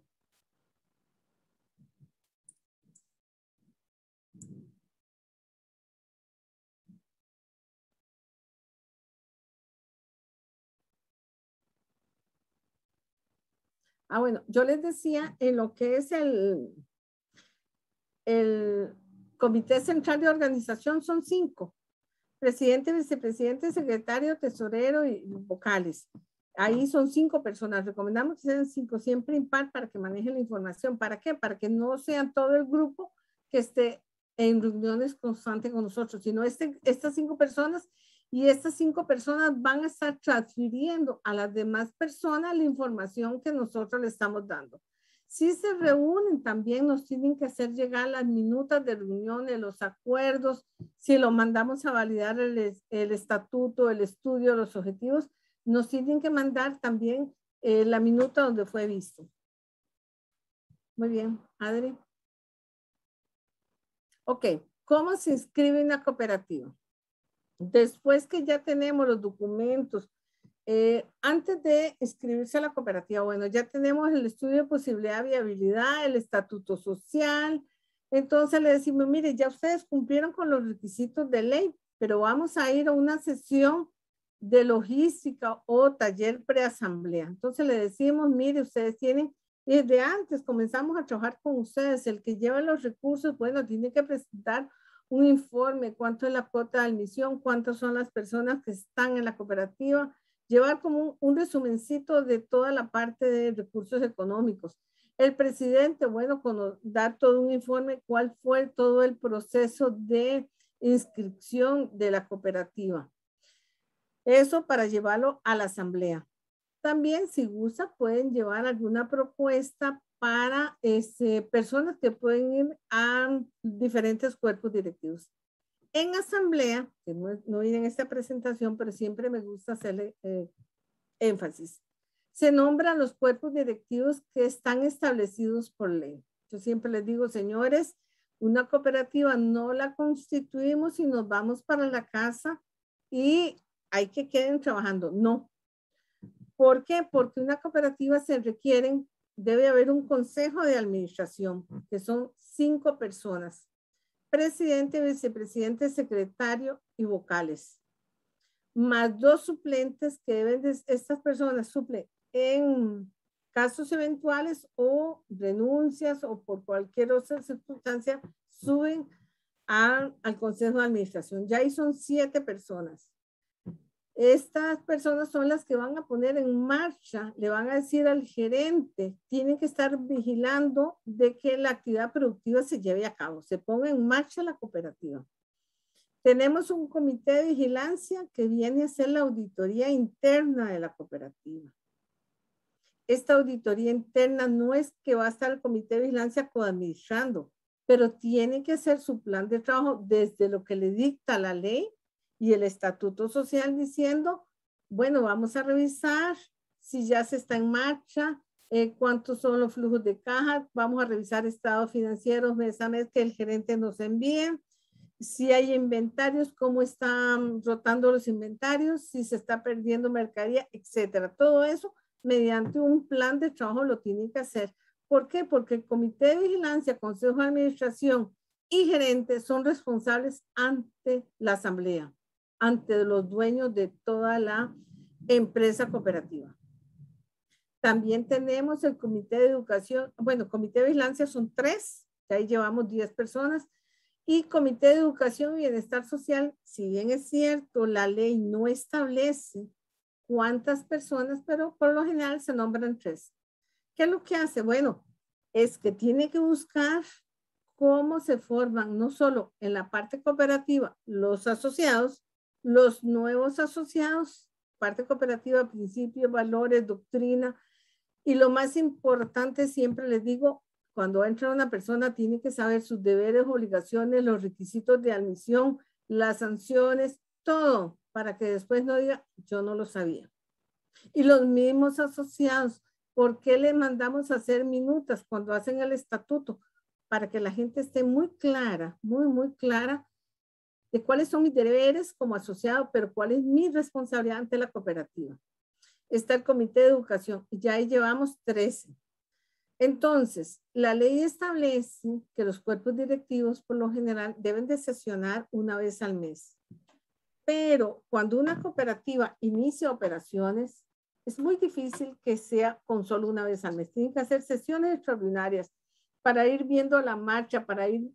Bueno, yo les decía en lo que es el Comité Central de Organización son 5. Presidente, vicepresidente, secretario, tesorero y vocales. Ahí son 5 personas. Recomendamos que sean 5, siempre impar para que manejen la información. ¿Para qué? Para que no sean todo el grupo que esté en reuniones constantes con nosotros, sino estas 5 personas y estas 5 personas van a estar transfiriendo a las demás personas la información que nosotros le estamos dando. Si se reúnen, también nos tienen que hacer llegar las minutas de reuniones, los acuerdos, si lo mandamos a validar el estatuto, el estudio, los objetivos, nos tienen que mandar también la minuta donde fue visto. Muy bien, Adri. Ok, ¿cómo se inscribe una cooperativa? Después que ya tenemos los documentos, antes de inscribirse a la cooperativa, bueno, ya tenemos el estudio de posibilidad, viabilidad, el estatuto social. Entonces le decimos, mire, ya ustedes cumplieron con los requisitos de ley, pero vamos a ir a una sesión de logística o taller preasamblea. Entonces le decimos, mire, ustedes tienen, desde antes comenzamos a trabajar con ustedes, el que lleva los recursos, bueno, tiene que presentar un informe, cuánto es la cuota de admisión, cuántas son las personas que están en la cooperativa, llevar como un resumencito de toda la parte de recursos económicos. El presidente, bueno, dar todo un informe, cuál fue todo el proceso de inscripción de la cooperativa. Eso para llevarlo a la asamblea. También, si gusta, pueden llevar alguna propuesta para personas que pueden ir a diferentes cuerpos directivos. En asamblea, que no viene en esta presentación, pero siempre me gusta hacerle énfasis, se nombran los cuerpos directivos que están establecidos por ley. Yo siempre les digo, señores, una cooperativa no la constituimos y nos vamos para la casa y hay que queden trabajando. No. ¿Por qué? Porque una cooperativa debe haber un consejo de administración, que son 5 personas. Presidente, vicepresidente, secretario y vocales. Más 2 suplentes que estas personas suplen en casos eventuales o renuncias o por cualquier otra circunstancia, suben al consejo de administración. Ya ahí son 7 personas. Estas personas son las que van a poner en marcha, le van a decir al gerente, tienen que estar vigilando de que la actividad productiva se lleve a cabo, se ponga en marcha la cooperativa. Tenemos un comité de vigilancia que viene a hacer la auditoría interna de la cooperativa. Esta auditoría interna no es que va a estar el comité de vigilancia coadministrando, pero tiene que hacer su plan de trabajo desde lo que le dicta la ley y el estatuto social diciendo, bueno, vamos a revisar si ya se está en marcha, cuántos son los flujos de caja, vamos a revisar estados financieros mes a mes que el gerente nos envíe, si hay inventarios, cómo están rotando los inventarios, si se está perdiendo mercadería, etcétera. Todo eso mediante un plan de trabajo lo tiene que hacer. ¿Por qué? Porque el comité de vigilancia, consejo de administración y gerente son responsables ante la asamblea, ante los dueños de toda la empresa cooperativa. También tenemos el comité de educación, bueno, comité de vigilancia son 3, que ahí llevamos 10 personas, y comité de educación y bienestar social, si bien es cierto, la ley no establece cuántas personas, pero por lo general se nombran 3. ¿Qué es lo que hace? Bueno, es que tiene que buscar cómo se forman, no solo en la parte cooperativa, los asociados, los nuevos asociados, parte cooperativa, principios, valores, doctrina, y lo más importante, siempre les digo, cuando entra una persona tiene que saber sus deberes, obligaciones, los requisitos de admisión, las sanciones, todo, para que después no diga, yo no lo sabía. Y los mismos asociados, ¿por qué le mandamos a hacer minutas cuando hacen el estatuto? Para que la gente esté muy clara, muy clara de cuáles son mis deberes como asociado, pero cuál es mi responsabilidad ante la cooperativa. Está el comité de educación, y ya ahí llevamos 13. Entonces, la ley establece que los cuerpos directivos por lo general deben de sesionar una vez al mes. Pero cuando una cooperativa inicia operaciones, es muy difícil que sea con solo una vez al mes. Tienen que hacer sesiones extraordinarias para ir viendo la marcha, para ir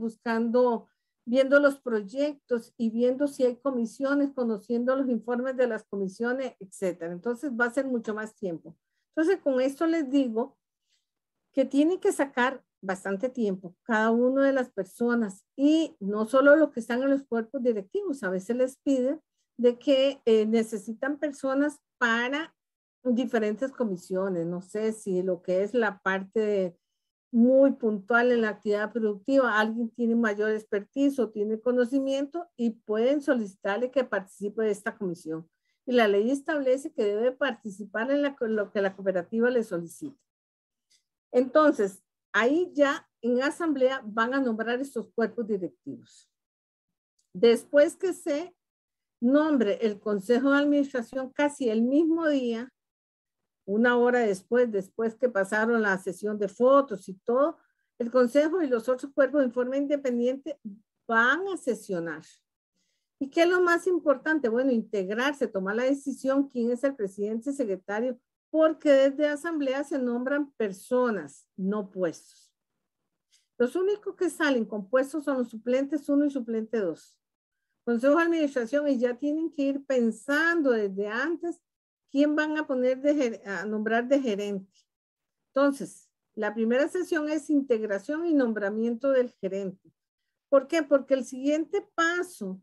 viendo los proyectos y viendo si hay comisiones, conociendo los informes de las comisiones, etcétera. Entonces va a ser mucho más tiempo. Entonces con esto les digo que tienen que sacar bastante tiempo cada una de las personas y no solo los que están en los cuerpos directivos, a veces les piden de que necesitan personas para diferentes comisiones. No sé si lo que es la parte muy puntual en la actividad productiva, alguien tiene mayor expertise o tiene conocimiento y pueden solicitarle que participe de esta comisión. Y la ley establece que debe participar en lo que la cooperativa le solicite. Entonces, ahí ya en asamblea van a nombrar estos cuerpos directivos. Después que se nombre el consejo de administración, casi el mismo día, una hora después que pasaron la sesión de fotos y todo, el consejo y los otros cuerpos en forma independiente van a sesionar. ¿Y qué es lo más importante? Bueno, integrarse, tomar la decisión quién es el presidente y secretario, porque desde asamblea se nombran personas, no puestos. Los únicos que salen con puestos son los suplentes 1 y suplente 2. Consejo de administración, y ya tienen que ir pensando desde antes quién van a poner a nombrar de gerente. Entonces, la primera sesión es integración y nombramiento del gerente. ¿Por qué? Porque el siguiente paso,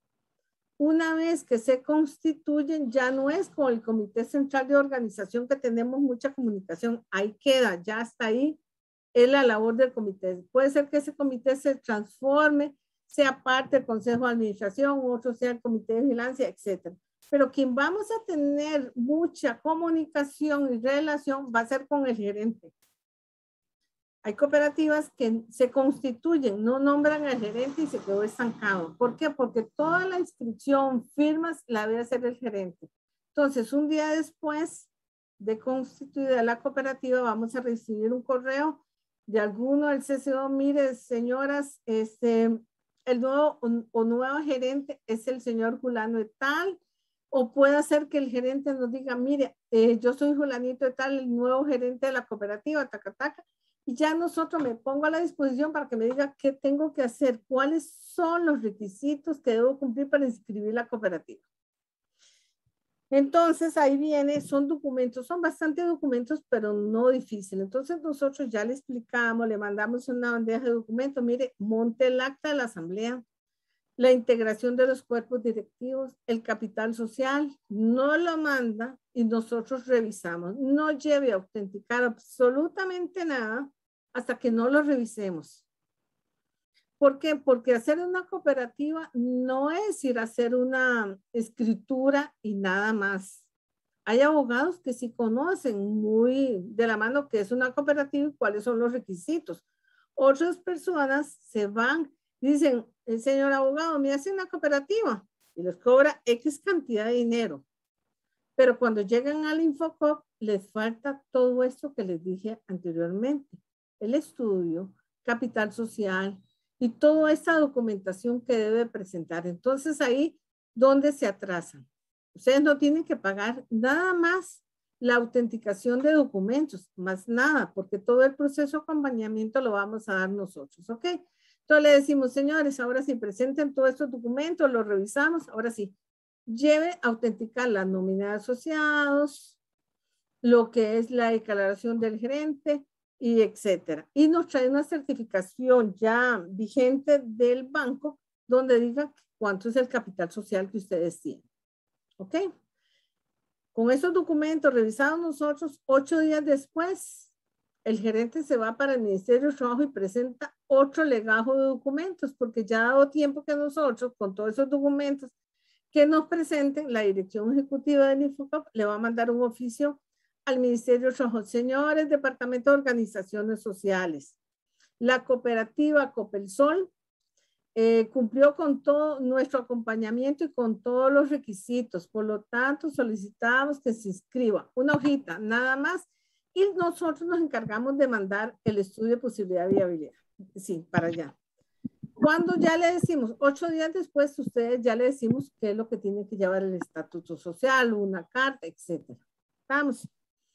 una vez que se constituyen, ya no es con el Comité Central de Organización, que tenemos mucha comunicación. Ahí queda, ya está ahí, es la labor del comité. Puede ser que ese comité se transforme, sea parte del Consejo de Administración, otro sea el Comité de Vigilancia, etc. Pero quien vamos a tener mucha comunicación y relación va a ser con el gerente. Hay cooperativas que se constituyen, no nombran al gerente y se quedó estancado. ¿Por qué? Porque toda la inscripción, firmas, la debe hacer el gerente. Entonces, un día después de constituida la cooperativa, vamos a recibir un correo de alguno del CCO. Mire, señoras, el nuevo o nuevo gerente es el señor Julano de tal, o puede ser que el gerente nos diga, mire, yo soy Julanito de tal, el nuevo gerente de la cooperativa, taca, taca, y ya nosotros me pongo a la disposición para que me diga qué tengo que hacer, cuáles son los requisitos que debo cumplir para inscribir la cooperativa. Entonces ahí viene, son documentos, son bastante documentos, pero no difíciles. Entonces nosotros ya le explicamos, le mandamos una bandeja de documentos, mire, monte el acta de la asamblea, la integración de los cuerpos directivos, el capital social, no lo manda y nosotros revisamos. No lleve a autenticar absolutamente nada hasta que no lo revisemos. ¿Por qué? Porque hacer una cooperativa no es ir a hacer una escritura y nada más. Hay abogados que sí conocen muy de la mano qué es una cooperativa y cuáles son los requisitos. Otras personas se van y dicen, el señor abogado, me hace una cooperativa y les cobra X cantidad de dinero. Pero cuando llegan al Infocop, les falta todo esto que les dije anteriormente. El estudio, capital social, y toda esta documentación que debe presentar. Entonces ahí, ¿dónde se atrasan? Ustedes no tienen que pagar nada más la autenticación de documentos, más nada, porque todo el proceso de acompañamiento lo vamos a dar nosotros, ¿ok? Entonces le decimos, señores, ahora sí, presenten todos estos documentos, los revisamos, ahora sí, lleve a autenticar la nómina de asociados, lo que es la declaración del gerente, y etcétera. Y nos trae una certificación ya vigente del banco donde diga cuánto es el capital social que ustedes tienen. ¿Ok? Con esos documentos revisados nosotros, 8 días después, el gerente se va para el Ministerio de Trabajo y presenta otro legajo de documentos, porque ya ha dado tiempo que nosotros, con todos esos documentos que nos presenten, la dirección ejecutiva del Infocop le va a mandar un oficio al Ministerio de Trabajo. Señores, Departamento de Organizaciones Sociales, la cooperativa Copelsol cumplió con todo nuestro acompañamiento y con todos los requisitos. Por lo tanto, solicitamos que se inscriba una hojita, nada más, y nosotros nos encargamos de mandar el estudio de posibilidad de viabilidad. Sí, para allá. Cuando ya le decimos, 8 días después, ustedes ya le decimos qué es lo que tiene que llevar el estatuto social, una carta, etcétera. Vamos.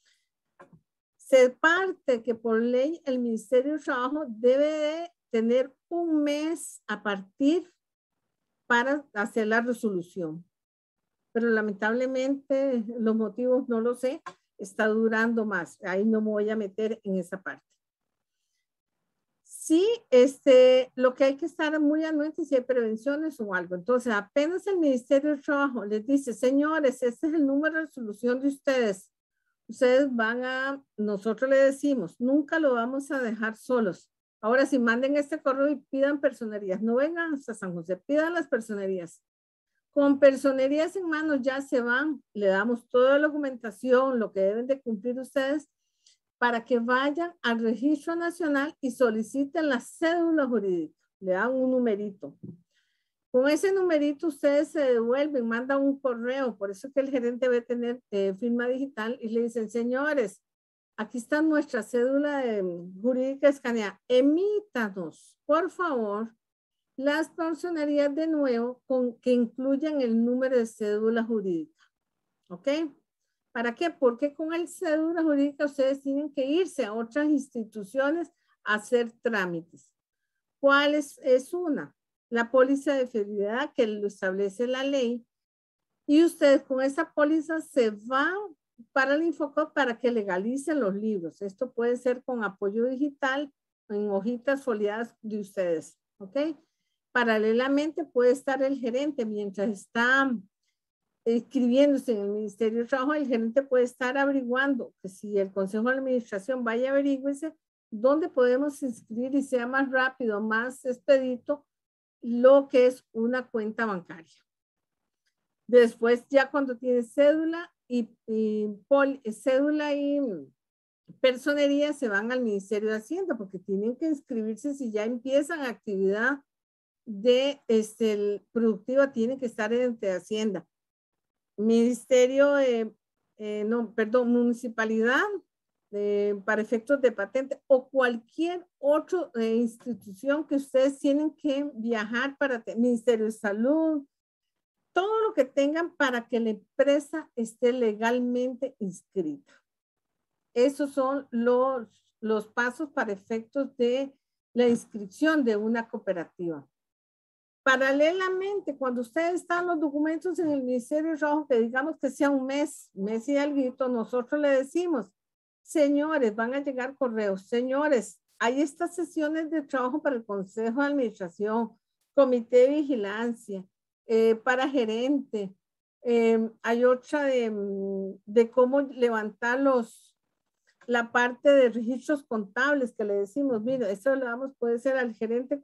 Se parte que por ley el Ministerio de Trabajo debe de tener un mes a partir para hacer la resolución. Pero lamentablemente los motivos no lo sé, está durando más. Ahí no me voy a meter en esa parte. Sí, lo que hay que estar muy anuente si hay prevenciones o algo. Entonces, apenas el Ministerio de Trabajo les dice, señores, este es el número de resolución de ustedes, ustedes nosotros le decimos, nunca lo vamos a dejar solos. Ahora, si manden este correo y pidan personerías, no vengan hasta San José, pidan las personerías. Con personerías en mano ya se van, le damos toda la documentación, lo que deben de cumplir ustedes, para que vayan al Registro Nacional y soliciten la cédula jurídica. Le dan un numerito. Con ese numerito ustedes se devuelven, mandan un correo, por eso que el gerente debe tener firma digital y le dicen, señores, aquí está nuestra cédula jurídica escaneada, emítanos, por favor, las personerías de nuevo que incluyan el número de cédula jurídica. ¿Ok? ¿Para qué? Porque con el cédula jurídica ustedes tienen que irse a otras instituciones a hacer trámites. ¿Cuál es una? La póliza de fidelidad que lo establece la ley. Y ustedes con esa póliza se van para el Infocop para que legalicen los libros. Esto puede ser con apoyo digital en hojitas foliadas de ustedes. ¿Ok? Paralelamente puede estar el gerente mientras está inscribiéndose en el Ministerio de Trabajo, el gerente puede estar averiguando que si el Consejo de Administración vaya a averiguarse dónde podemos inscribir y sea más rápido, más expedito lo que es una cuenta bancaria. Después ya cuando tiene cédula y personería se van al Ministerio de Hacienda porque tienen que inscribirse si ya empiezan actividad de productiva, tienen que estar en Hacienda. Ministerio, municipalidad para efectos de patente o cualquier otra institución que ustedes tienen que viajar para Ministerio de Salud, todo lo que tengan para que la empresa esté legalmente inscrita. Esos son los pasos para efectos de la inscripción de una cooperativa. Paralelamente, cuando ustedes están los documentos en el Ministerio de Trabajo, que digamos que sea un mes y algo, nosotros le decimos, señores, van a llegar correos, señores, hay estas sesiones de trabajo para el Consejo de Administración, Comité de Vigilancia, para gerente, hay otra de cómo levantar la parte de registros contables que le decimos, mira, eso le damos, puede ser al gerente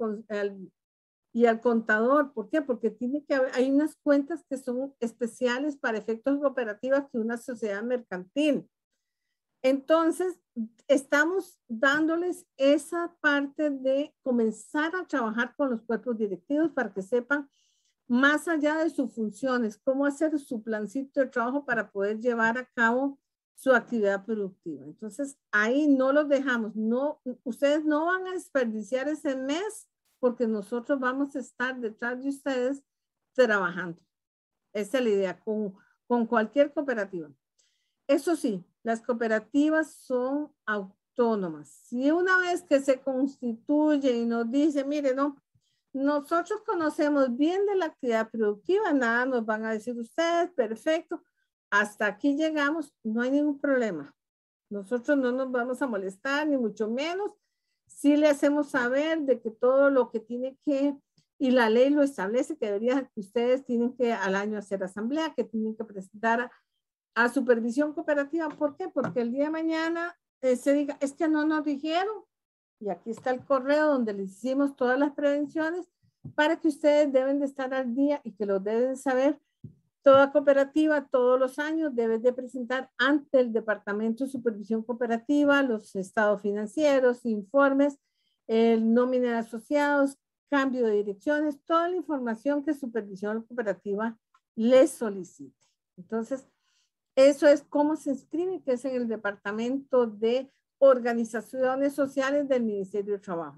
y al contador. ¿Por qué? Porque tiene que haber, hay unas cuentas que son especiales para efectos cooperativos que una sociedad mercantil. Entonces, estamos dándoles esa parte de comenzar a trabajar con los cuerpos directivos para que sepan más allá de sus funciones, cómo hacer su plancito de trabajo para poder llevar a cabo su actividad productiva. Entonces, ahí no los dejamos. No, ustedes no van a desperdiciar ese mes porque nosotros vamos a estar detrás de ustedes trabajando. Esa es la idea con cualquier cooperativa. Eso sí, las cooperativas son autónomas. Si una vez que se constituye y nos dice, mire, no, nosotros conocemos bien de la actividad productiva, nada nos van a decir ustedes, perfecto, hasta aquí llegamos, no hay ningún problema. Nosotros no nos vamos a molestar, ni mucho menos. Sí le hacemos saber de que todo lo que tiene que, y la ley lo establece, que ustedes tienen que al año hacer asamblea, que tienen que presentar a supervisión cooperativa. ¿Por qué? Porque el día de mañana se diga, es que no nos dijeron, y aquí está el correo donde les hicimos todas las prevenciones para que ustedes deben de estar al día y que lo deben saber. Toda cooperativa todos los años debe de presentar ante el Departamento de Supervisión Cooperativa los estados financieros, informes, el nómina de asociados, cambio de direcciones, toda la información que Supervisión Cooperativa les solicite. Entonces, eso es cómo se inscribe, que es en el Departamento de Organizaciones Sociales del Ministerio de Trabajo.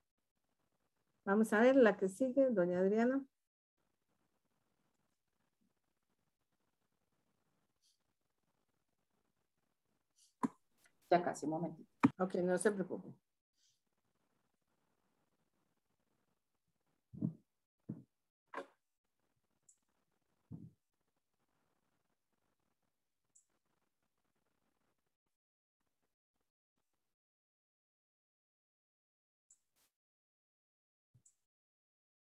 Vamos a ver la que sigue, doña Adriana. Ya casi, un momentito. Ok, no se preocupe.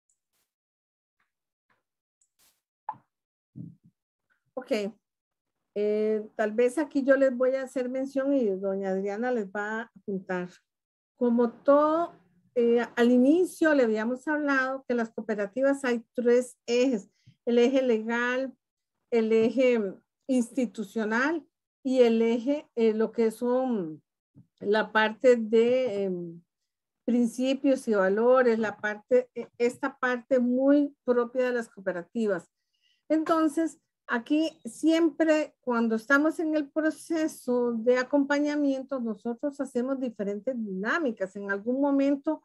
Ok. Tal vez aquí yo les voy a hacer mención y doña Adriana les va a apuntar. Como todo, al inicio le habíamos hablado que las cooperativas hay 3 ejes: el eje legal, el eje institucional y el eje, lo que son la parte de principios y valores, la parte, esta parte muy propia de las cooperativas. Entonces, aquí siempre cuando estamos en el proceso de acompañamiento, nosotros hacemos diferentes dinámicas. En algún momento,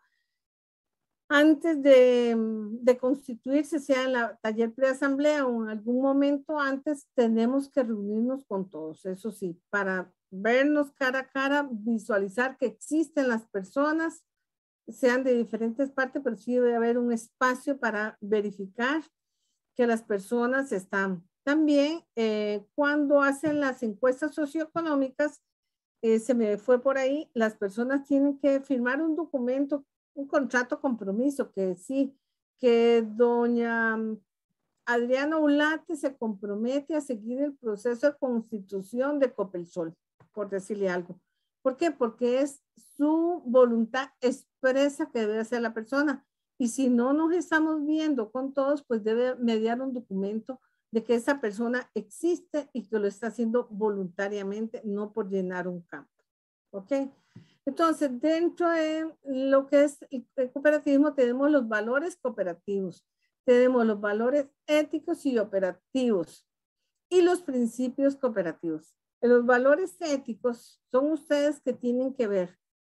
antes de constituirse, sea en la taller preasamblea o en algún momento antes, tenemos que reunirnos con todos, eso sí, para vernos cara a cara, visualizar que existen las personas, sean de diferentes partes, pero sí debe haber un espacio para verificar que las personas están. También cuando hacen las encuestas socioeconómicas, se me fue por ahí, las personas tienen que firmar un documento, un contrato compromiso, que sí, que doña Adriana Ulate se compromete a seguir el proceso de constitución de Copelsol, por decirle algo. ¿Por qué? Porque es su voluntad expresa que debe hacer la persona. Y si no nos estamos viendo con todos, pues debe mediar un documento de que esa persona existe y que lo está haciendo voluntariamente, no por llenar un campo. ¿Ok? Entonces, dentro de lo que es el cooperativismo, tenemos los valores cooperativos, tenemos los valores éticos y operativos y los principios cooperativos. Los valores éticos son ustedes que tienen que ver.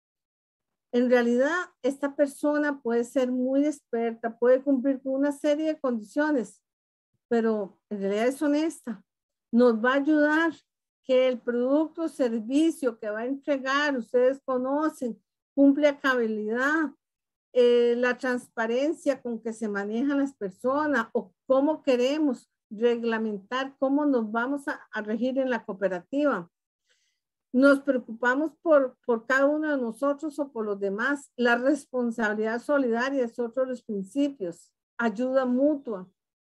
En realidad, esta persona puede ser muy experta, puede cumplir con una serie de condiciones, pero en realidad es honesta. Nos va a ayudar que el producto o servicio que va a entregar, ustedes conocen, cumple a cabalidad, la transparencia con que se manejan las personas o cómo queremos reglamentar, cómo nos vamos a regir en la cooperativa. Nos preocupamos por cada uno de nosotros o por los demás. La responsabilidad solidaria es otro de los principios. Ayuda mutua.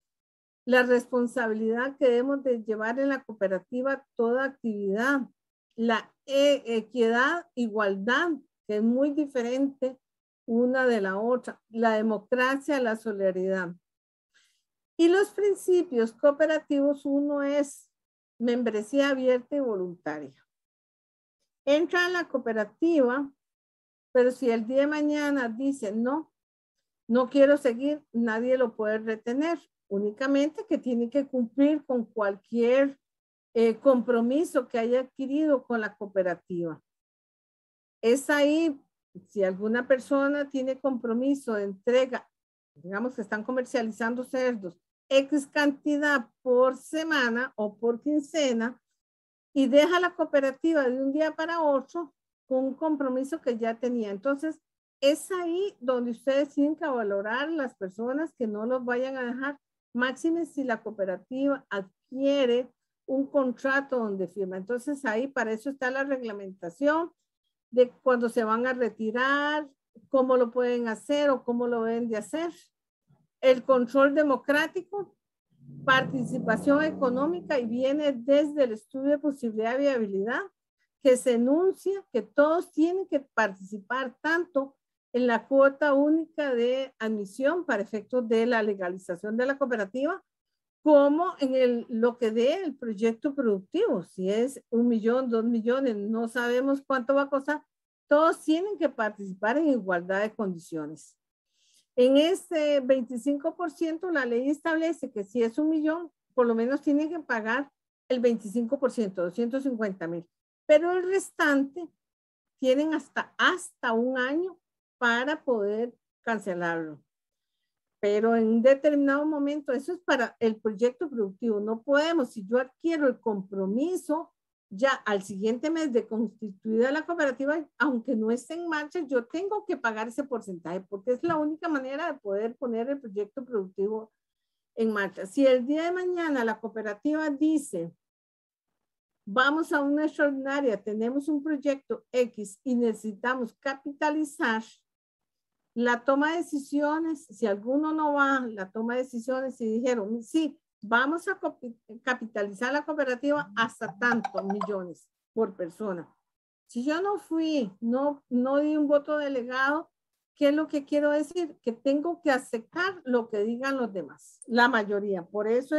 La responsabilidad que debemos de llevar en la cooperativa toda actividad. La equidad, igualdad, que es muy diferente una de la otra. La democracia, la solidaridad. Y los principios cooperativos, uno es membresía abierta y voluntaria. Entra a la cooperativa, pero si el día de mañana dice no quiero seguir, nadie lo puede retener, únicamente que tiene que cumplir con cualquier compromiso que haya adquirido con la cooperativa. Es ahí, si alguna persona tiene compromiso de entrega, digamos que están comercializando cerdos, X cantidad por semana o por quincena, y deja la cooperativa de un día para otro con un compromiso que ya tenía. Entonces, es ahí donde ustedes tienen que valorar las personas que no los vayan a dejar. Máxime si la cooperativa adquiere un contrato donde firma. Entonces, ahí para eso está la reglamentación de cuando se van a retirar, cómo lo pueden hacer o cómo lo deben de hacer. El control democrático, participación económica, y viene desde el estudio de posibilidad y viabilidad, que se enuncia que todos tienen que participar tanto en la cuota única de admisión para efectos de la legalización de la cooperativa, como en lo que dé el proyecto productivo. Si es 1 millón, 2 millones, no sabemos cuánto va a costar, todos tienen que participar en igualdad de condiciones. En ese 25%, la ley establece que si es 1 millón, por lo menos tienen que pagar el 25%, 250,000. Pero el restante tienen hasta 1 año para poder cancelarlo. Pero en un determinado momento, eso es para el proyecto productivo. No podemos, si yo adquiero el compromiso, ya al siguiente mes de constituida la cooperativa, aunque no esté en marcha, yo tengo que pagar ese porcentaje, porque es la única manera de poder poner el proyecto productivo en marcha. Si el día de mañana la cooperativa dice, vamos a una extraordinaria, tenemos un proyecto X y necesitamos capitalizar, la toma de decisiones, si alguno no va, la toma de decisiones, si dijeron, sí, vamos a capitalizar la cooperativa hasta tantos millones por persona. Si yo no fui, no di un voto delegado, ¿qué es lo que quiero decir? Que tengo que aceptar lo que digan los demás, la mayoría. Por eso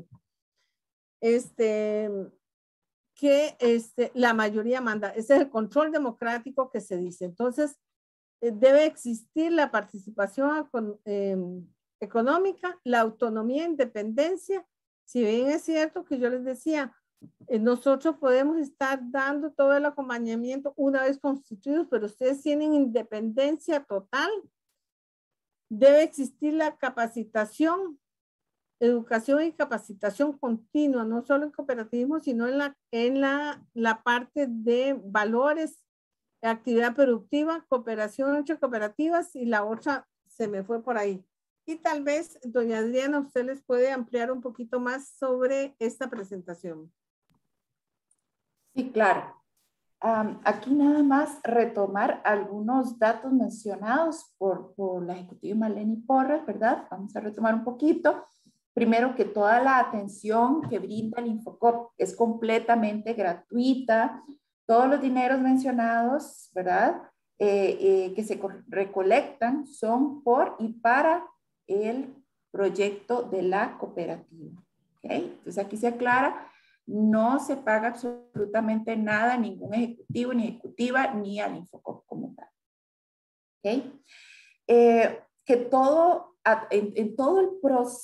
la mayoría manda. Ese es el control democrático que se dice. Entonces, debe existir la participación económica, la autonomía e independencia. Si bien es cierto que yo les decía, nosotros podemos estar dando todo el acompañamiento una vez constituidos, pero ustedes tienen independencia total. Debe existir la capacitación, educación y capacitación continua, no solo en cooperativismo, sino en la parte de valores, actividad productiva, cooperación entre cooperativas, y la otra se me fue por ahí. Y tal vez, doña Adriana, usted les puede ampliar un poquito más sobre esta presentación. Sí, claro. Aquí nada más retomar algunos datos mencionados por la ejecutiva Marlene Porras, ¿verdad? Vamos a retomar un poquito. Primero, que toda la atención que brinda el Infocop es completamente gratuita. Todos los dineros mencionados, ¿verdad? Que se recolectan son por y para el proyecto de la cooperativa. ¿Okay? Entonces aquí se aclara, no se paga absolutamente nada a ningún ejecutivo ni ejecutiva ni al Infocop como tal. ¿Okay? Que todo, en todo el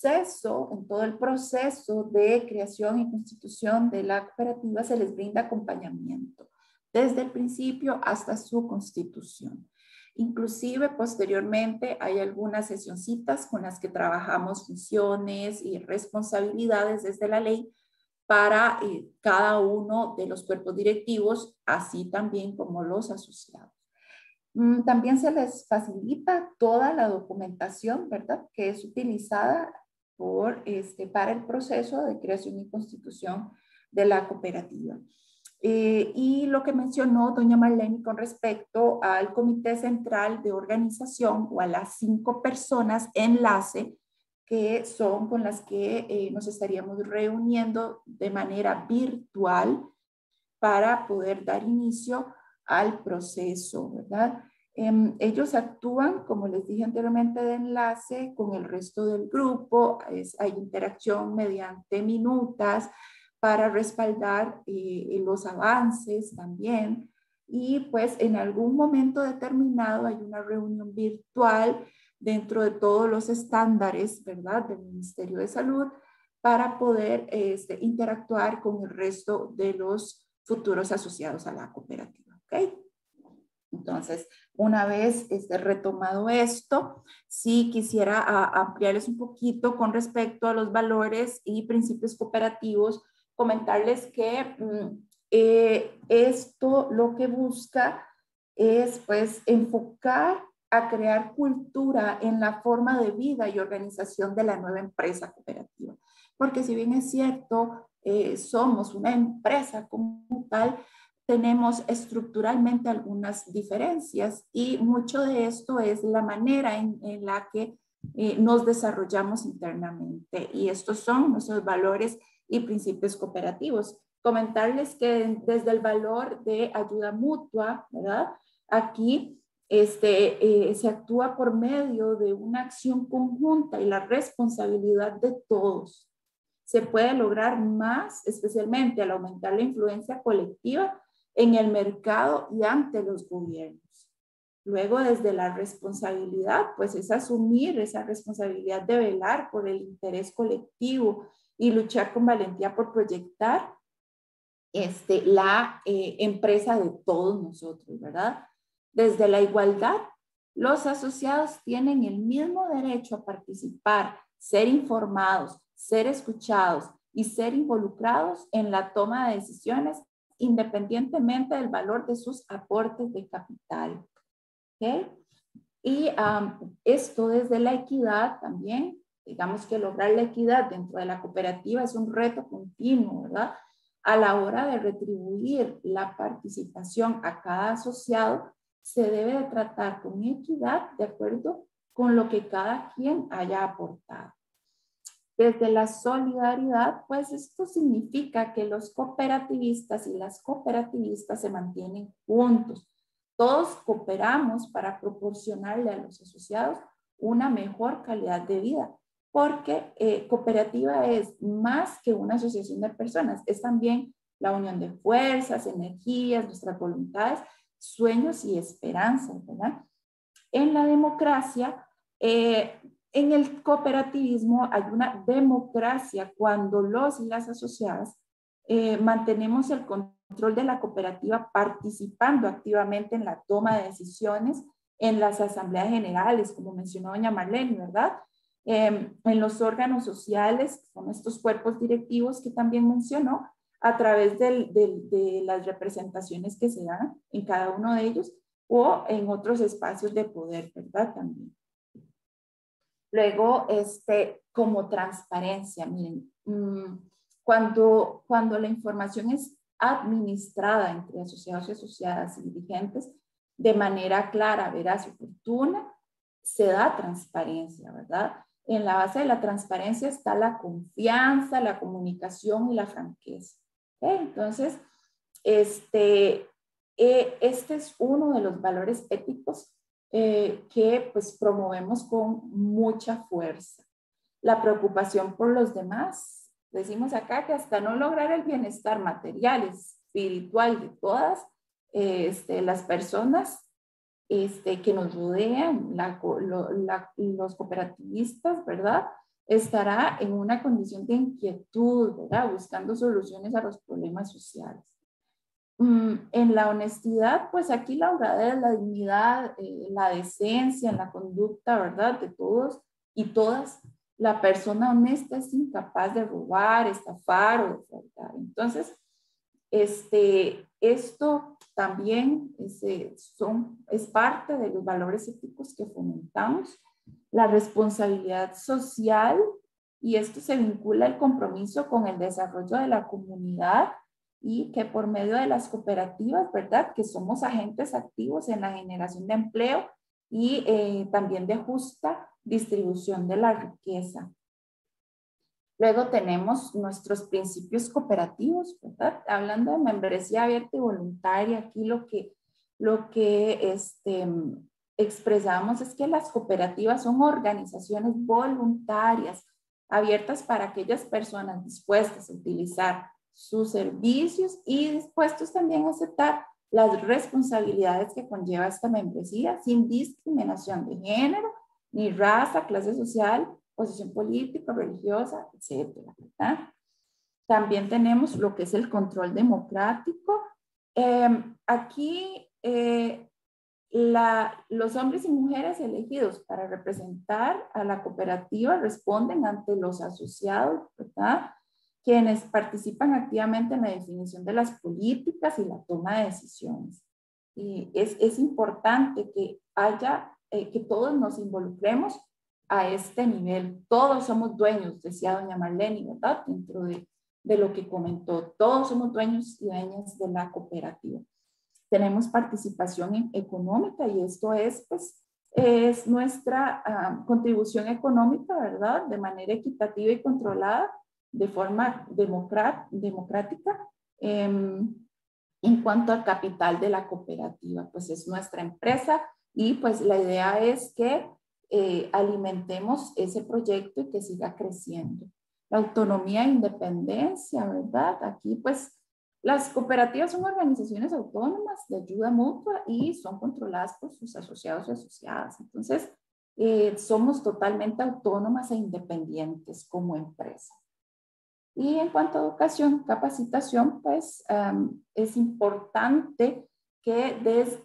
proceso de creación y constitución de la cooperativa se les brinda acompañamiento desde el principio hasta su constitución. Inclusive posteriormente hay algunas sesioncitas con las que trabajamos funciones y responsabilidades desde la ley para cada uno de los cuerpos directivos, así también como los asociados. También se les facilita toda la documentación, ¿verdad?, que es utilizada para el proceso de creación y constitución de la cooperativa. Y lo que mencionó doña Marlene con respecto al Comité Central de Organización o a las 5 personas enlace que son con las que nos estaríamos reuniendo de manera virtual para poder dar inicio al proceso, ¿verdad? Ellos actúan, como les dije anteriormente, de enlace con el resto del grupo. Hay interacción mediante minutas para respaldar los avances también. Y pues en algún momento determinado hay una reunión virtual dentro de todos los estándares, ¿verdad?, del Ministerio de Salud para poder interactuar con el resto de los futuros asociados a la cooperativa. ¿Ok? Entonces, una vez retomado esto, sí quisiera ampliarles un poquito con respecto a los valores y principios cooperativos, comentarles que esto lo que busca es pues enfocar a crear cultura en la forma de vida y organización de la nueva empresa cooperativa. Porque si bien es cierto, somos una empresa como tal, tenemos estructuralmente algunas diferencias y mucho de esto es la manera en la que nos desarrollamos internamente. Y estos son nuestros valores y principios cooperativos. Comentarles que desde el valor de ayuda mutua, ¿verdad? Aquí se actúa por medio de una acción conjunta y la responsabilidad de todos. Se puede lograr más, especialmente al aumentar la influencia colectiva en el mercado y ante los gobiernos. Luego, desde la responsabilidad, pues es asumir esa responsabilidad de velar por el interés colectivo y luchar con valentía por proyectar la empresa de todos nosotros, ¿verdad? Desde la igualdad, los asociados tienen el mismo derecho a participar, ser informados, ser escuchados y ser involucrados en la toma de decisiones independientemente del valor de sus aportes de capital. ¿Okay? Y esto desde la equidad también, digamos que lograr la equidad dentro de la cooperativa es un reto continuo, ¿verdad? A la hora de retribuir la participación a cada asociado, se debe de tratar con equidad de acuerdo con lo que cada quien haya aportado. Desde la solidaridad, pues esto significa que los cooperativistas y las cooperativistas se mantienen juntos. Todos cooperamos para proporcionarle a los asociados una mejor calidad de vida, porque cooperativa es más que una asociación de personas, es también la unión de fuerzas, energías, nuestras voluntades, sueños y esperanzas, ¿verdad? En la democracia, en el cooperativismo hay una democracia cuando los y las asociadas mantenemos el control de la cooperativa participando activamente en la toma de decisiones, en las asambleas generales, como mencionó doña Marlene, ¿verdad? En los órganos sociales, con estos cuerpos directivos que también mencionó, a través de las representaciones que se dan en cada uno de ellos o en otros espacios de poder, ¿verdad? También. Luego, como transparencia, miren, cuando la información es administrada entre asociados y asociadas y dirigentes de manera clara, veraz y oportuna, se da transparencia, ¿verdad? En la base de la transparencia está la confianza, la comunicación y la franqueza. ¿Okay? Entonces, este es uno de los valores éticos que pues promovemos con mucha fuerza. La preocupación por los demás. Decimos acá que hasta no lograr el bienestar material, espiritual de todas las personas que nos rodean, los cooperativistas, ¿verdad? Estará en una condición de inquietud, ¿verdad? Buscando soluciones a los problemas sociales. En la honestidad, pues aquí la honradez, la dignidad, la decencia en la conducta, ¿verdad? De todos y todas. La persona honesta es incapaz de robar, estafar o defraudar. Entonces, esto también es parte de los valores éticos que fomentamos. La responsabilidad social, y esto se vincula al compromiso con el desarrollo de la comunidad y que por medio de las cooperativas, ¿verdad? Que somos agentes activos en la generación de empleo y también de justa distribución de la riqueza. Luego tenemos nuestros principios cooperativos, ¿verdad? Hablando de membresía abierta y voluntaria, aquí lo que expresamos es que las cooperativas son organizaciones voluntarias, abiertas para aquellas personas dispuestas a utilizar sus servicios y dispuestos también a aceptar las responsabilidades que conlleva esta membresía sin discriminación de género, ni raza, clase social, posición política, religiosa, etcétera, ¿verdad? También tenemos lo que es el control democrático. Aquí los hombres y mujeres elegidos para representar a la cooperativa responden ante los asociados, ¿verdad? Quienes participan activamente en la definición de las políticas y la toma de decisiones. Y es importante que que todos nos involucremos a este nivel. Todos somos dueños, decía doña Marlene, ¿verdad? Dentro de lo que comentó, todos somos dueños y dueñas de la cooperativa. Tenemos participación económica y esto es nuestra contribución económica, ¿verdad? De manera equitativa y controlada, de forma democrática, en cuanto al capital de la cooperativa, pues es nuestra empresa y pues la idea es que alimentemos ese proyecto y que siga creciendo. La autonomía e independencia, ¿verdad? Aquí pues las cooperativas son organizaciones autónomas de ayuda mutua y son controladas por sus asociados y asociadas. Entonces, somos totalmente autónomas e independientes como empresa. Y en cuanto a educación, capacitación, pues es importante que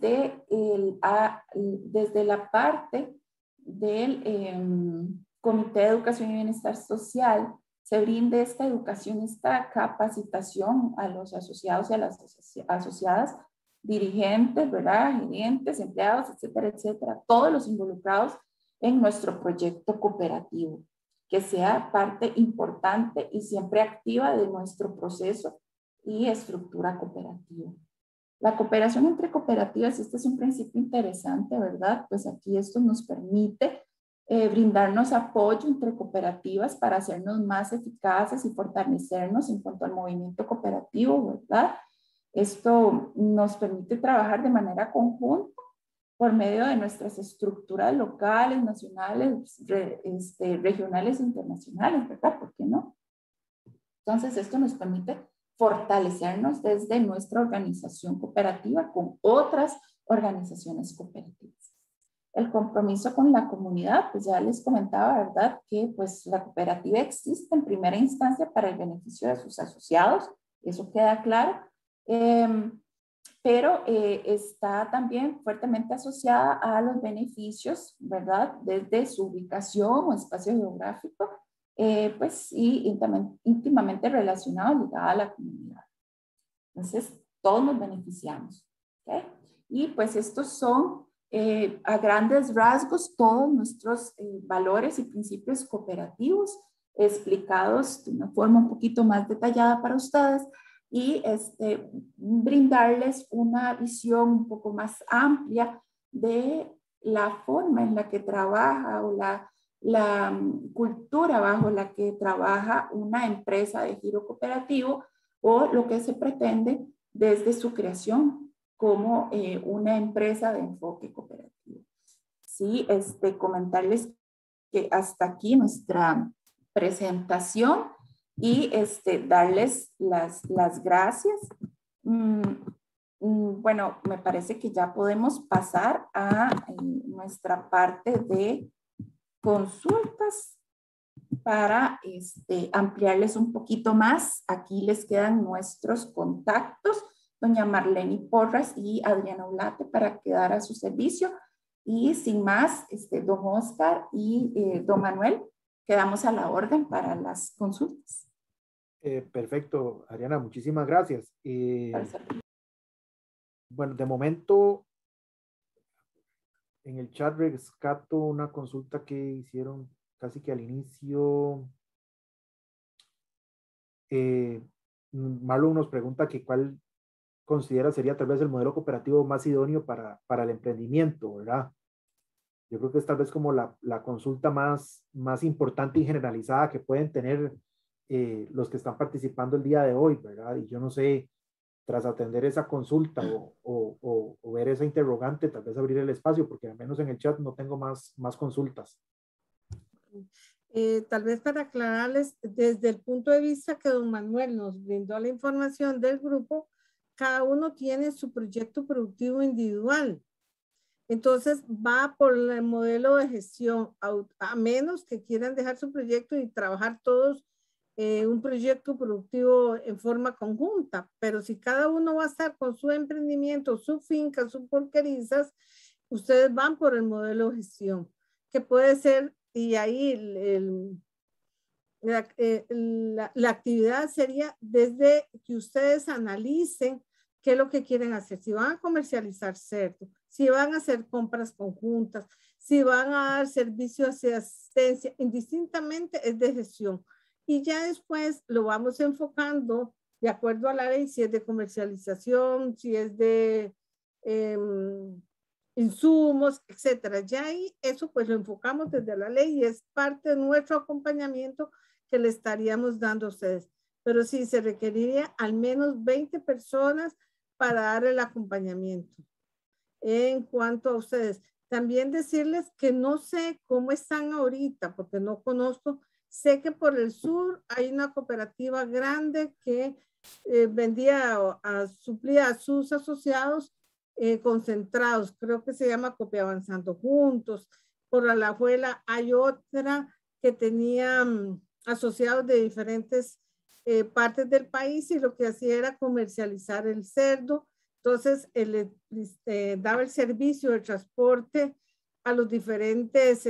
desde la parte del Comité de Educación y Bienestar Social se brinde esta educación, esta capacitación a los asociados y a las asociadas, dirigentes, ¿verdad? Gerentes, empleados, etcétera, etcétera, todos los involucrados en nuestro proyecto cooperativo, que sea parte importante y siempre activa de nuestro proceso y estructura cooperativa. La cooperación entre cooperativas, este es un principio interesante, ¿verdad? Pues aquí esto nos permite brindarnos apoyo entre cooperativas para hacernos más eficaces y fortalecernos en cuanto al movimiento cooperativo, ¿verdad? Esto nos permite trabajar de manera conjunta por medio de nuestras estructuras locales, nacionales, regionales e internacionales, ¿verdad? ¿Por qué no? Entonces, esto nos permite fortalecernos desde nuestra organización cooperativa con otras organizaciones cooperativas. El compromiso con la comunidad, pues ya les comentaba, ¿verdad? Que pues la cooperativa existe en primera instancia para el beneficio de sus asociados, eso queda claro, pero está también fuertemente asociada a los beneficios, ¿verdad? Desde su ubicación o espacio geográfico, pues y íntimamente relacionado, ligada a la comunidad. Entonces, todos nos beneficiamos, ¿ok? Y pues estos son a grandes rasgos todos nuestros valores y principios cooperativos explicados de una forma un poquito más detallada para ustedes y brindarles una visión un poco más amplia de la forma en la que trabaja o la cultura bajo la que trabaja una empresa de giro cooperativo o lo que se pretende desde su creación como una empresa de enfoque cooperativo. Sí, comentarles que hasta aquí nuestra presentación y darles las gracias. Bueno, me parece que ya podemos pasar a nuestra parte de consultas para ampliarles un poquito más. Aquí les quedan nuestros contactos, doña Marlene Porras y Adriana Ulate, para quedar a su servicio. Y sin más, don Oscar y don Manuel, quedamos a la orden para las consultas. Perfecto, Adriana, muchísimas gracias. Bueno, de momento, en el chat rescato una consulta que hicieron casi que al inicio. Marlon nos pregunta que cuál considera sería tal vez el modelo cooperativo más idóneo para el emprendimiento, ¿verdad? Yo creo que es tal vez como la consulta más importante y generalizada que pueden tener los que están participando el día de hoy, ¿verdad? Y yo no sé, tras atender esa consulta o ver esa interrogante, tal vez abrir el espacio, porque al menos en el chat no tengo más consultas. Tal vez para aclararles, desde el punto de vista que don Manuel nos brindó la información del grupo, cada uno tiene su proyecto productivo individual. Entonces va por el modelo de gestión, a menos que quieran dejar su proyecto y trabajar todos un proyecto productivo en forma conjunta. Pero si cada uno va a estar con su emprendimiento, su finca, sus porquerizas, ustedes van por el modelo de gestión, que puede ser, y ahí la actividad sería desde que ustedes analicen qué es lo que quieren hacer, si van a comercializar cerdo, si van a hacer compras conjuntas, si van a dar servicios de asistencia, indistintamente es de gestión. Y ya después lo vamos enfocando de acuerdo a la ley, si es de comercialización, si es de insumos, etcétera. Ya ahí eso pues lo enfocamos desde la ley y es parte de nuestro acompañamiento que le estaríamos dando a ustedes. Pero sí se requeriría al menos 20 personas para dar el acompañamiento. En cuanto a ustedes, también decirles que no sé cómo están ahorita, porque no conozco. Sé que por el sur hay una cooperativa grande que suplía a sus asociados concentrados. Creo que se llama Copia Avanzando Juntos. Por Alajuela hay otra que tenía asociados de diferentes partes del país y lo que hacía era comercializar el cerdo. Entonces, daba el servicio de transporte a los diferentes,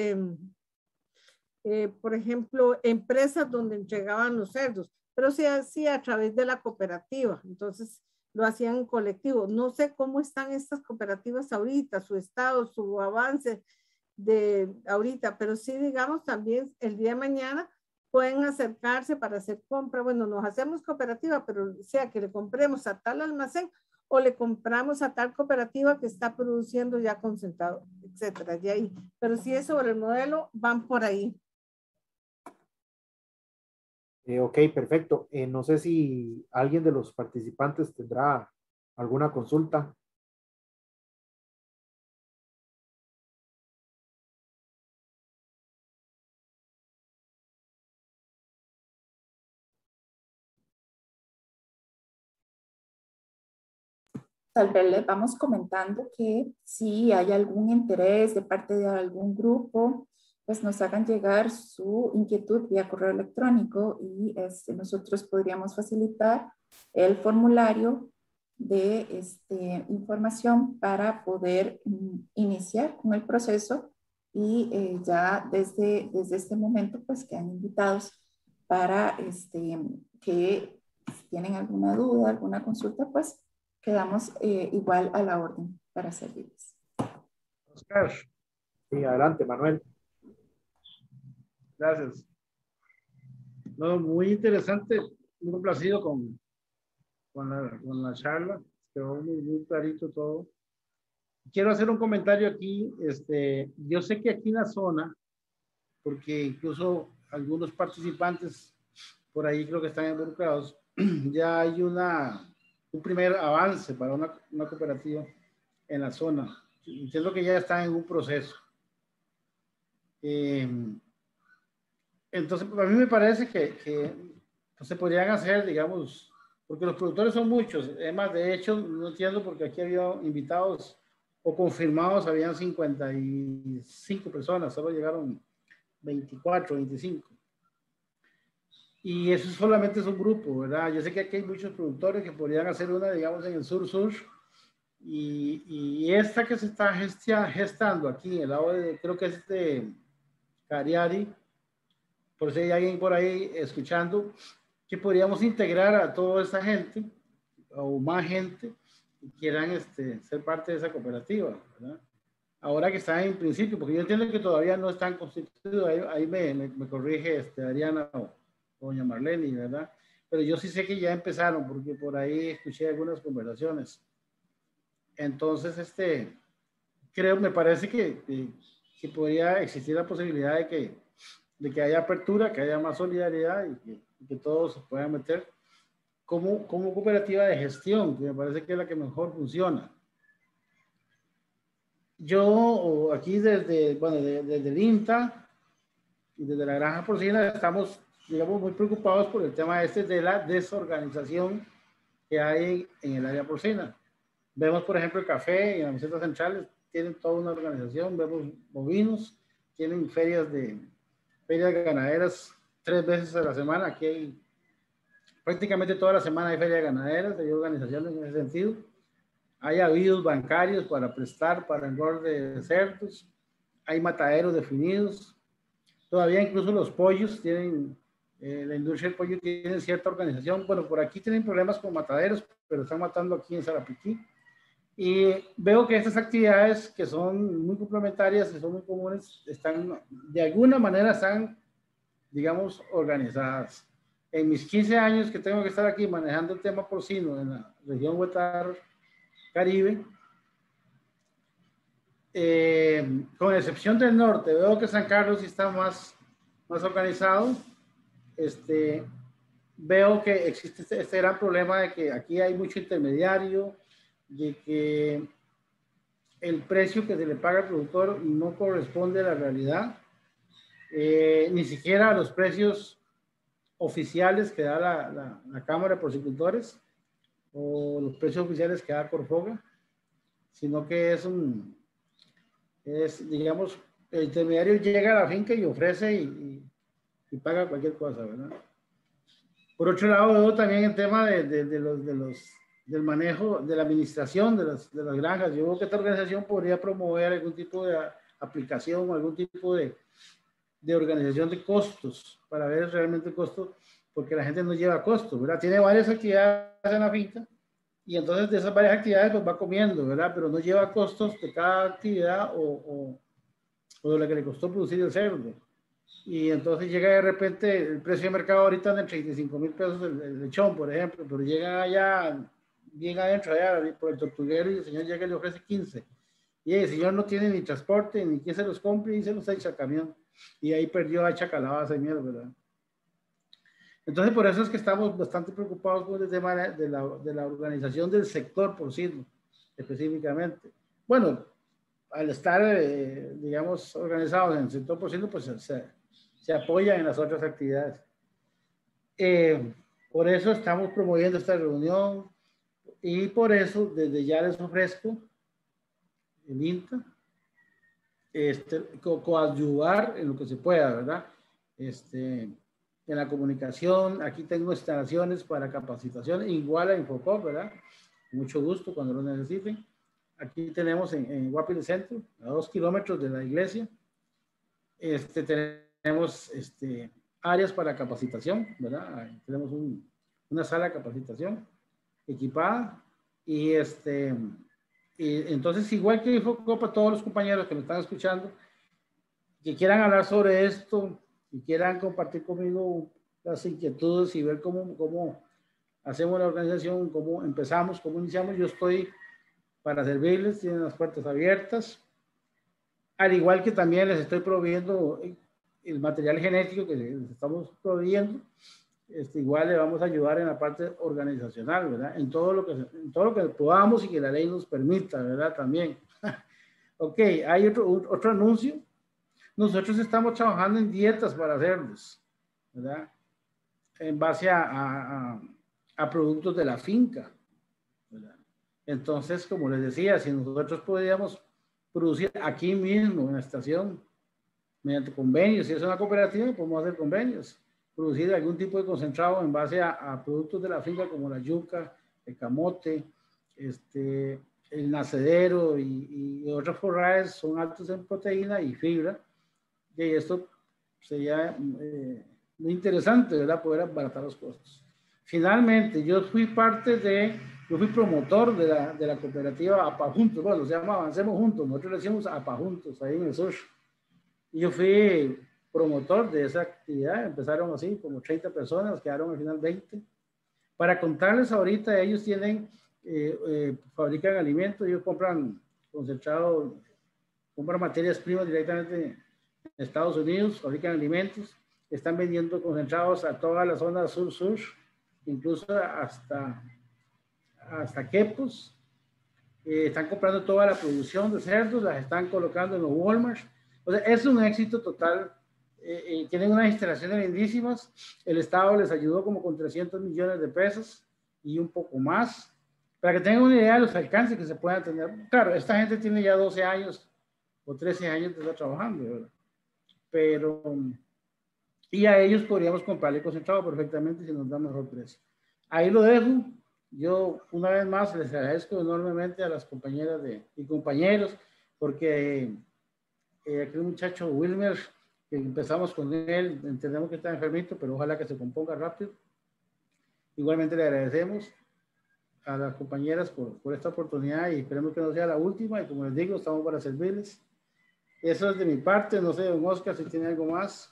por ejemplo, empresas donde entregaban los cerdos, pero se hacía a través de la cooperativa. Entonces, lo hacían en colectivo. No sé cómo están estas cooperativas ahorita, su estado, su avance de ahorita, pero sí, digamos, también el día de mañana pueden acercarse para hacer compra. Bueno, nos hacemos cooperativa, pero sea que le compremos a tal almacén o le compramos a tal cooperativa que está produciendo ya concentrado, etcétera, de ahí. Pero si es sobre el modelo, van por ahí. Ok, perfecto. No sé si alguien de los participantes tendrá alguna consulta. Tal vez les vamos comentando que si hay algún interés de parte de algún grupo, pues nos hagan llegar su inquietud vía correo electrónico y nosotros podríamos facilitar el formulario de información para poder iniciar con el proceso y ya desde este momento pues quedan invitados para que si tienen alguna duda, alguna consulta, pues quedamos igual a la orden para servirles. Oscar. Sí, adelante, Manuel. Gracias. No, muy interesante, muy complacido con la charla, quedó muy clarito todo. Quiero hacer un comentario aquí, yo sé que aquí en la zona, porque incluso algunos participantes por ahí creo que están involucrados, ya hay un primer avance para una cooperativa en la zona. Entiendo que ya está en un proceso. Entonces, a mí me parece que pues, se podrían hacer, digamos, porque los productores son muchos. Además, de hecho, no entiendo porque aquí había invitados o confirmados, habían 55 personas, solo llegaron 24, 25. Y eso solamente es un grupo, ¿verdad? Yo sé que aquí hay muchos productores que podrían hacer una, digamos, en el sur-sur. Y esta que se está gestando aquí, en el lado de, creo que es de Cariari, por si hay alguien por ahí escuchando, que podríamos integrar a toda esa gente o más gente que quieran ser parte de esa cooperativa, ¿verdad? Ahora que están en principio, porque yo entiendo que todavía no están constituidos, ahí me corrige Adriana o doña Marlene, ¿verdad? Pero yo sí sé que ya empezaron, porque por ahí escuché algunas conversaciones. Entonces, me parece que podría existir la posibilidad de que haya apertura, que haya más solidaridad y que todos se puedan meter como cooperativa de gestión, que me parece que es la que mejor funciona. Yo aquí desde el INTA y desde la granja porcina estamos, digamos, muy preocupados por el tema de la desorganización que hay en el área porcina. Vemos, por ejemplo, el café y las mesetas centrales tienen toda una organización, vemos bovinos, tienen ferias ganaderas 3 veces a la semana. Aquí hay prácticamente toda la semana hay ferias ganaderas, hay organizaciones en ese sentido. Hay avisos bancarios para prestar para engorde de cerdos, hay mataderos definidos. Todavía incluso los pollos tienen, la industria del pollo tiene cierta organización. Bueno, por aquí tienen problemas con mataderos, pero están matando aquí en Sarapiquí. Y veo que estas actividades que son muy complementarias y son muy comunes, de alguna manera están, digamos, organizadas. En mis 15 años que tengo que estar aquí manejando el tema porcino en la región Huetar Caribe, con excepción del norte, veo que San Carlos sí está más organizado. Veo que existe este gran problema de que aquí hay mucho intermediario, de que el precio que se le paga al productor no corresponde a la realidad, ni siquiera a los precios oficiales que da la Cámara de Porcicultores o los precios oficiales que da Corfoga, sino que digamos, el intermediario llega a la finca y ofrece y paga cualquier cosa, ¿verdad? Por otro lado, veo también el tema del manejo, de la administración de las granjas. Yo creo que esta organización podría promover algún tipo de aplicación, algún tipo de organización de costos para ver realmente el costo, porque la gente no lleva costos, ¿verdad? Tiene varias actividades en la finca y entonces de esas varias actividades pues va comiendo, ¿verdad? Pero no lleva costos de cada actividad o de lo que le costó producir el cerdo. Y entonces llega de repente el precio de mercado ahorita en 35,000 pesos el lechón, por ejemplo, pero llega allá bien adentro allá por el tortuguero y el señor llega y le ofrece 15. Y el señor no tiene ni transporte, ni quien se los compre y se los echa al camión. Y ahí perdió a hecha calabaza y miel, ¿verdad? Entonces, por eso es que estamos bastante preocupados con el tema de la organización del sector porcino, específicamente. Bueno, al estar, digamos, organizados en el sector porcino, pues se apoyan en las otras actividades. Por eso estamos promoviendo esta reunión y por eso desde ya les ofrezco el INTA, coadyuvar en lo que se pueda, ¿verdad? En la comunicación, aquí tengo instalaciones para capacitación, igual a Infocop, ¿verdad? Mucho gusto cuando lo necesiten. Aquí tenemos en Guapire Centro, a 2 kilómetros de la iglesia, tenemos áreas para capacitación, ¿verdad? Ahí tenemos una sala de capacitación equipada y y entonces, igual que Infocop, a todos los compañeros que me están escuchando, que quieran hablar sobre esto, y quieran compartir conmigo las inquietudes y ver cómo hacemos la organización, cómo empezamos, cómo iniciamos, yo estoy para servirles, tienen las puertas abiertas. Al igual que también les estoy proveyendo el material genético que les estamos proveyendo, igual le vamos a ayudar en la parte organizacional, ¿verdad? En todo lo que podamos y que la ley nos permita, ¿verdad? También. Ok, hay otro anuncio. Nosotros estamos trabajando en dietas para hacerlos, ¿verdad? En base a productos de la finca, ¿verdad? Entonces, como les decía, si nosotros podíamos producir aquí mismo en la estación, mediante convenios, si es una cooperativa, podemos hacer convenios, producir algún tipo de concentrado en base a productos de la finca como la yuca, el camote, el nacedero y otros forrajes son altos en proteína y fibra. Y esto sería muy interesante, ¿verdad? Poder abaratar los costos. Finalmente, yo fui promotor de la cooperativa APA Juntos, bueno, se llama Avancemos Juntos, nosotros le decimos APA Juntos, ahí en el sur. Y yo fui promotor de esa actividad, empezaron así, como 30 personas, quedaron al final 20. Para contarles ahorita, ellos fabrican alimentos, ellos compran concentrado, compran materias primas directamente en Estados Unidos, fabrican alimentos, están vendiendo concentrados a toda la zona sur-sur, incluso hasta Quepos. Están comprando toda la producción de cerdos, las están colocando en los Walmart. O sea, es un éxito total. Tienen unas instalaciones lindísimas. El Estado les ayudó como con 300 millones de pesos y un poco más. Para que tengan una idea de los alcances que se puedan tener. Claro, esta gente tiene ya 12 años o 13 años de estar trabajando, ¿verdad? Pero, y a ellos podríamos comprarle concentrado perfectamente si nos da mejor precio. Ahí lo dejo. Yo, una vez más, les agradezco enormemente a las compañeras y compañeros, porque aquel muchacho Wilmer, que empezamos con él, entendemos que está enfermito, pero ojalá que se componga rápido. Igualmente le agradecemos a las compañeras por esta oportunidad y esperemos que no sea la última. Y como les digo, estamos para servirles. Eso es de mi parte. No sé, don Oscar, si tiene algo más.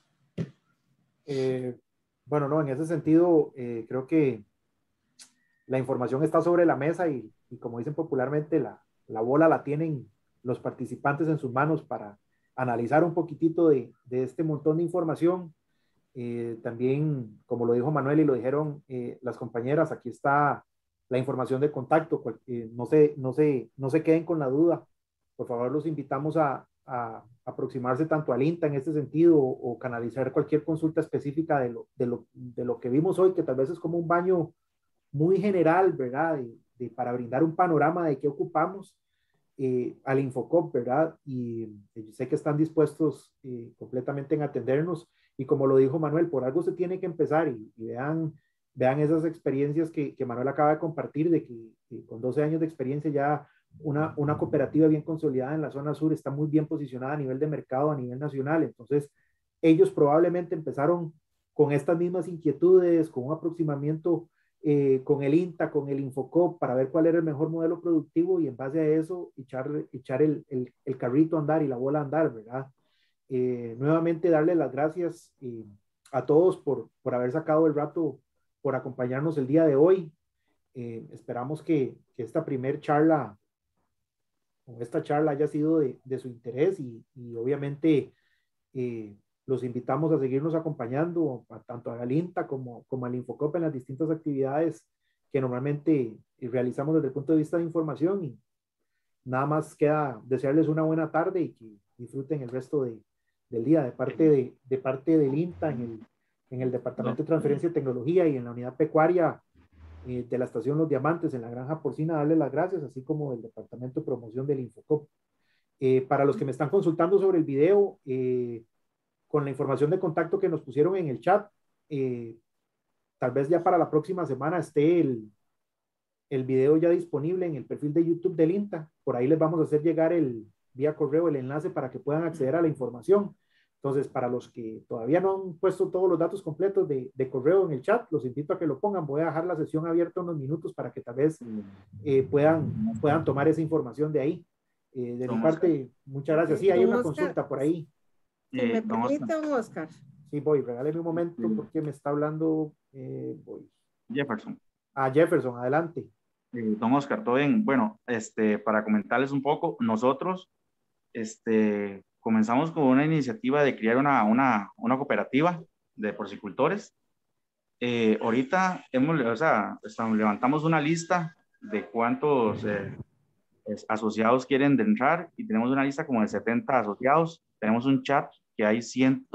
Bueno, no, en ese sentido, creo que la información está sobre la mesa y como dicen popularmente, la bola la tienen los participantes en sus manos para analizar un poquitito de este montón de información. También, como lo dijo Manuel y lo dijeron las compañeras, aquí está la información de contacto. No se queden con la duda. Por favor, los invitamos a aproximarse tanto al INTA en este sentido o canalizar cualquier consulta específica de lo que vimos hoy, que tal vez es como un baño muy general, ¿verdad? Para brindar un panorama de qué ocupamos al Infocop, ¿verdad? Y sé que están dispuestos completamente en atendernos. Y como lo dijo Manuel, por algo se tiene que empezar y vean esas experiencias que Manuel acaba de compartir, de que con 12 años de experiencia ya una cooperativa bien consolidada en la zona sur está muy bien posicionada a nivel de mercado, a nivel nacional. Entonces, ellos probablemente empezaron con estas mismas inquietudes, con un aproximamiento con el INTA, con el Infocop, para ver cuál era el mejor modelo productivo y en base a eso echar el carrito a andar y la bola a andar, ¿verdad? Nuevamente darle las gracias a todos por haber sacado el rato, por acompañarnos el día de hoy. Esperamos que esta primer charla o esta charla haya sido de su interés y obviamente los invitamos a seguirnos acompañando tanto a Galinta como al Infocop en las distintas actividades que normalmente realizamos desde el punto de vista de información, y nada más queda desearles una buena tarde y que disfruten el resto del día de parte del INTA en el Departamento de Transferencia de Tecnología y en la unidad pecuaria de la estación Los Diamantes en la granja porcina. Darles las gracias, así como del Departamento de Promoción del Infocop. Para los que me están consultando sobre el video, con la información de contacto que nos pusieron en el chat, tal vez ya para la próxima semana esté el video ya disponible en el perfil de YouTube del INTA. Por ahí les vamos a hacer llegar vía correo el enlace para que puedan acceder a la información. Entonces, para los que todavía no han puesto todos los datos completos de correo en el chat, los invito a que lo pongan. Voy a dejar la sesión abierta unos minutos para que tal vez puedan tomar esa información de ahí. De mi parte, muchas gracias. Sí, hay una consulta por ahí. Si me permite, don Oscar. Sí, voy, regáleme un momento porque me está hablando. Voy. Jefferson. Jefferson, adelante. Don Oscar, todo bien. Bueno, para comentarles un poco, nosotros comenzamos con una iniciativa de crear una cooperativa de porcicultores. Ahorita levantamos una lista de cuántos asociados quieren entrar y tenemos una lista como de 70 asociados. Tenemos un chat que hay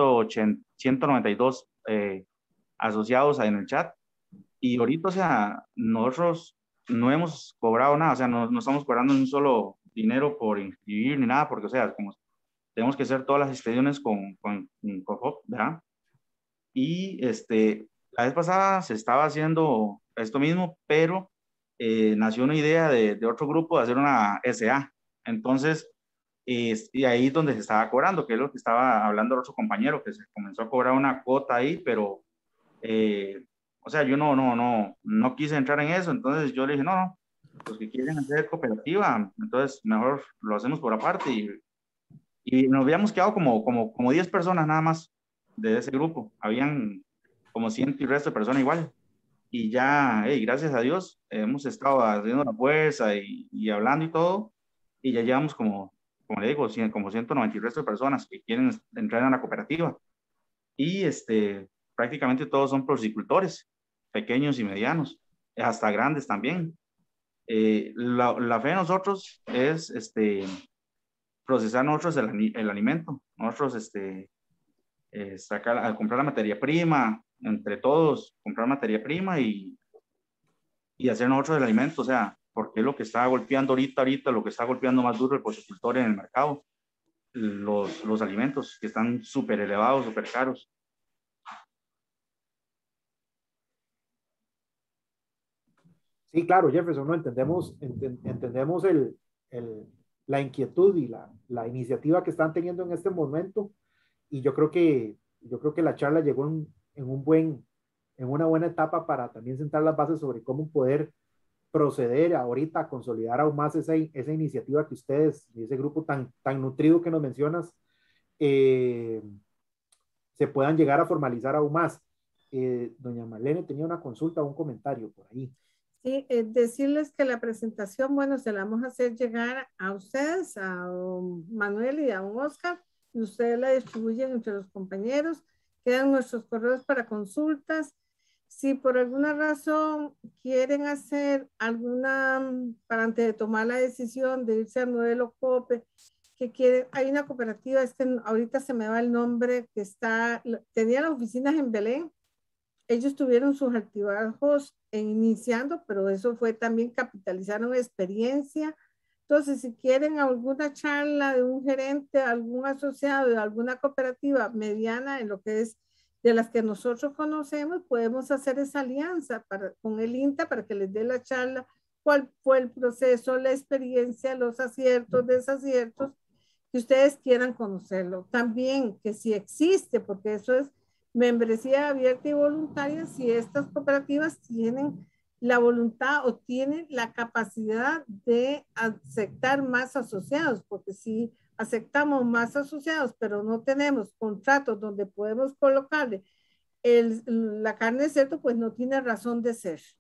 192 asociados en el chat, y ahorita, o sea, nosotros no hemos cobrado nada, o sea, no estamos cobrando un solo dinero por inscribir ni nada, porque, o sea, como tenemos que hacer todas las gestiones con COFOP, ¿verdad? Y la vez pasada se estaba haciendo esto mismo, pero nació una idea de otro grupo de hacer una SA. Entonces, y ahí es donde se estaba cobrando, que es lo que estaba hablando el otro compañero, que se comenzó a cobrar una cuota ahí, pero, o sea, yo no quise entrar en eso. Entonces yo le dije, no, los que quieren hacer cooperativa, entonces mejor lo hacemos por aparte, y nos habíamos quedado como 10 personas nada más de ese grupo. Habían como 100 y resto de personas igual. Y ya, gracias a Dios, hemos estado haciendo la fuerza y hablando y todo, y ya llevamos como le digo, como 190 y resto de personas que quieren entrar en la cooperativa. Y prácticamente todos son porcicultores, pequeños y medianos, hasta grandes también. La fe de nosotros es procesar nosotros el alimento, nosotros comprar la materia prima, entre todos, comprar materia prima y hacer nosotros el alimento, o sea, porque es lo que está golpeando ahorita, lo que está golpeando más duro el porcicultor en el mercado, los alimentos que están súper elevados, súper caros. Sí, claro, Jefferson, ¿no? Entendemos la inquietud y la iniciativa que están teniendo en este momento, y yo creo que la charla llegó en una buena etapa para también sentar las bases sobre cómo poder proceder ahorita a consolidar aún más esa iniciativa que ustedes, ese grupo tan nutrido que nos mencionas, se puedan llegar a formalizar aún más. Doña Marlene tenía una consulta o un comentario por ahí. Sí, decirles que la presentación, bueno, se la vamos a hacer llegar a ustedes, a don Manuel y a don Oscar, y ustedes la distribuyen entre los compañeros. Quedan nuestros correos para consultas. Si por alguna razón quieren hacer para antes de tomar la decisión de irse al modelo COPE, hay una cooperativa, ahorita se me va el nombre, que tenía las oficinas en Belén. Ellos tuvieron sus altibajos iniciando, pero eso fue también, capitalizaron experiencia. Entonces, si quieren alguna charla de un gerente, algún asociado de alguna cooperativa mediana en lo que es de las que nosotros conocemos, podemos hacer esa alianza con el INTA para que les dé la charla, cuál fue el proceso, la experiencia, los aciertos, desaciertos, que ustedes quieran conocerlo. También que si existe, porque eso es membresía abierta y voluntaria, si estas cooperativas tienen la voluntad o tienen la capacidad de aceptar más asociados, porque si aceptamos más asociados, pero no tenemos contratos donde podemos colocarle la carne de cerdo, pues no tiene razón de ser.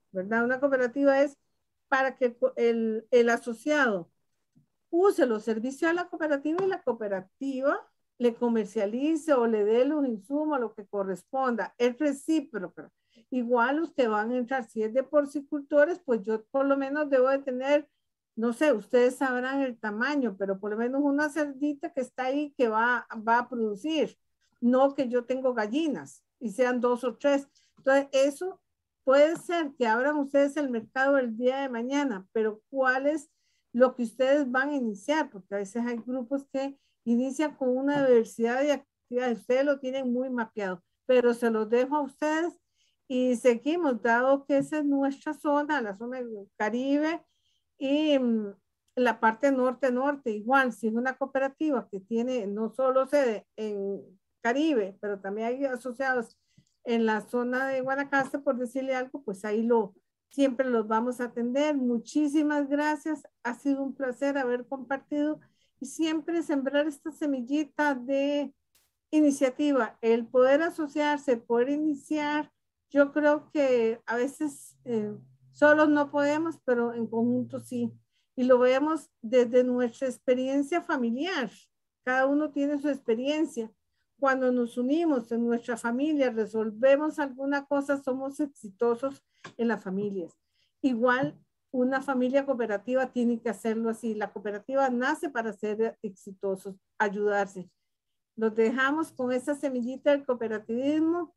¿verdad? Una cooperativa es para que el asociado use los servicios de la cooperativa y la cooperativa le comercialice o le dé los insumos, lo que corresponda. Es recíproco. Igual usted van a entrar, si es de porcicultores, pues yo por lo menos debo de tener, no sé, ustedes sabrán el tamaño, pero por lo menos una cerdita que está ahí que va a producir, no que yo tengo gallinas y sean 2 o 3. Entonces, eso puede ser que abran ustedes el mercado el día de mañana, pero ¿cuál es lo que ustedes van a iniciar? Porque a veces hay grupos que inician con una diversidad de actividades. Ustedes lo tienen muy mapeado, pero se los dejo a ustedes y seguimos, dado que esa es nuestra zona, la zona del Caribe y la parte norte-norte. Igual, si es una cooperativa que tiene no solo sede en Caribe, pero también hay asociados en la zona de Guanacaste, por decirle algo, pues ahí siempre los vamos a atender. Muchísimas gracias. Ha sido un placer haber compartido y siempre sembrar esta semillita de iniciativa, el poder asociarse, poder iniciar. Yo creo que a veces solos no podemos, pero en conjunto sí. Y lo vemos desde nuestra experiencia familiar. Cada uno tiene su experiencia. Cuando nos unimos en nuestra familia, resolvemos alguna cosa, somos exitosos en las familias. Igual, una familia cooperativa tiene que hacerlo así. La cooperativa nace para ser exitosos, ayudarse. Los dejamos con esa semillita del cooperativismo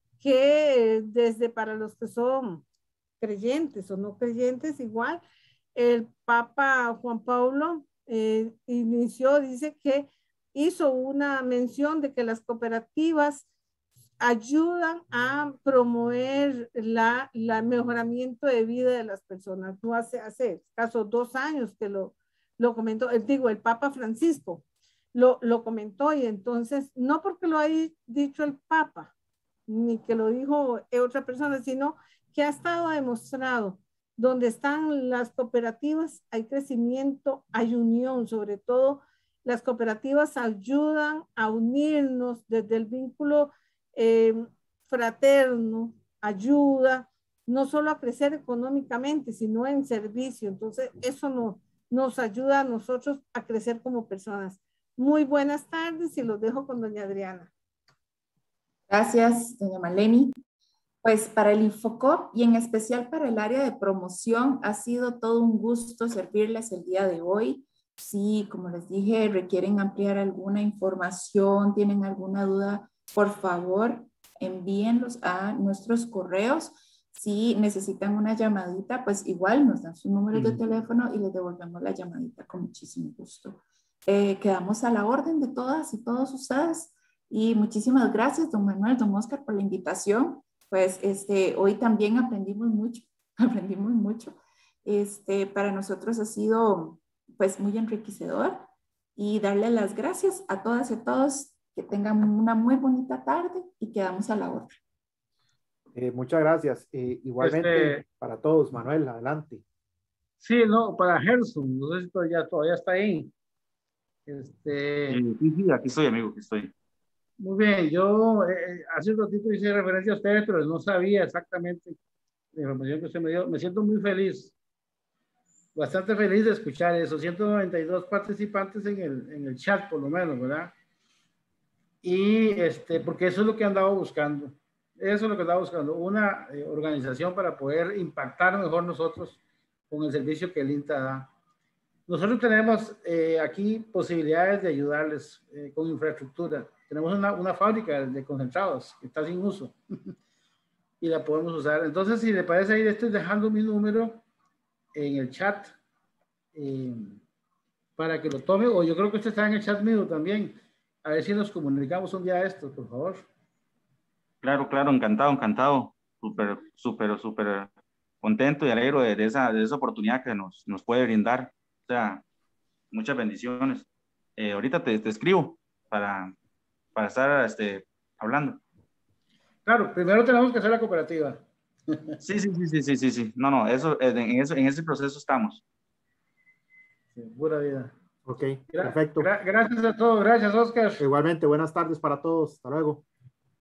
que desde para los que son creyentes o no creyentes, igual, el Papa Juan Pablo inició, dice que hizo una mención de que las cooperativas ayudan a promover el mejoramiento de vida de las personas. No hace escasos 2 años que lo comentó, el Papa Francisco lo comentó, y entonces, no porque lo haya dicho el Papa, ni que lo dijo otra persona, sino que ha estado demostrado, donde están las cooperativas hay crecimiento, hay unión, sobre todo las cooperativas ayudan a unirnos desde el vínculo fraterno, ayuda no solo a crecer económicamente, sino en servicio. Entonces, eso nos ayuda a nosotros a crecer como personas. Muy buenas tardes y los dejo con doña Adriana. Gracias, doña Maleni. Pues para el Infocop y en especial para el área de promoción ha sido todo un gusto servirles el día de hoy. Si, como les dije, requieren ampliar alguna información, tienen alguna duda, por favor, envíenlos a nuestros correos. Si necesitan una llamadita, pues igual nos dan su número de teléfono y les devolvemos la llamadita con muchísimo gusto. Quedamos a la orden de todas y todos ustedes. Y muchísimas gracias, don Manuel, don Oscar, por la invitación. Pues hoy también aprendimos mucho. Para nosotros ha sido pues muy enriquecedor, y darle las gracias a todas y a todos. Que tengan una muy bonita tarde y quedamos a la orden. Muchas gracias. Igualmente para todos. Manuel, adelante. Sí, no, para Gerson, no sé si todavía está ahí. Sí, aquí estoy, amigo, aquí estoy. Muy bien, yo hace un ratito hice referencia a ustedes, pero no sabía exactamente la información que usted me dio. Me siento muy feliz, bastante feliz de escuchar eso. 192 participantes en el chat, por lo menos, ¿verdad? Y porque eso es lo que andaba buscando. Eso es lo que andaba buscando, una organización para poder impactar mejor nosotros con el servicio que el INTA da. Nosotros tenemos aquí posibilidades de ayudarles con infraestructura. Tenemos una fábrica de concentrados que está sin uso y la podemos usar. Entonces, si le parece, ahí le estoy dejando mi número en el chat para que lo tome, o yo creo que usted está en el chat mío también. A ver si nos comunicamos un día de estos, por favor. Claro, encantado. Súper contento y alegre de esa oportunidad que nos puede brindar. O sea, muchas bendiciones. Ahorita te escribo para estar hablando. Claro, primero tenemos que hacer la cooperativa. Sí. No, en ese proceso estamos. Sí, pura vida. Ok, perfecto. Gracias a todos. Gracias, Oscar. Igualmente, buenas tardes para todos. Hasta luego.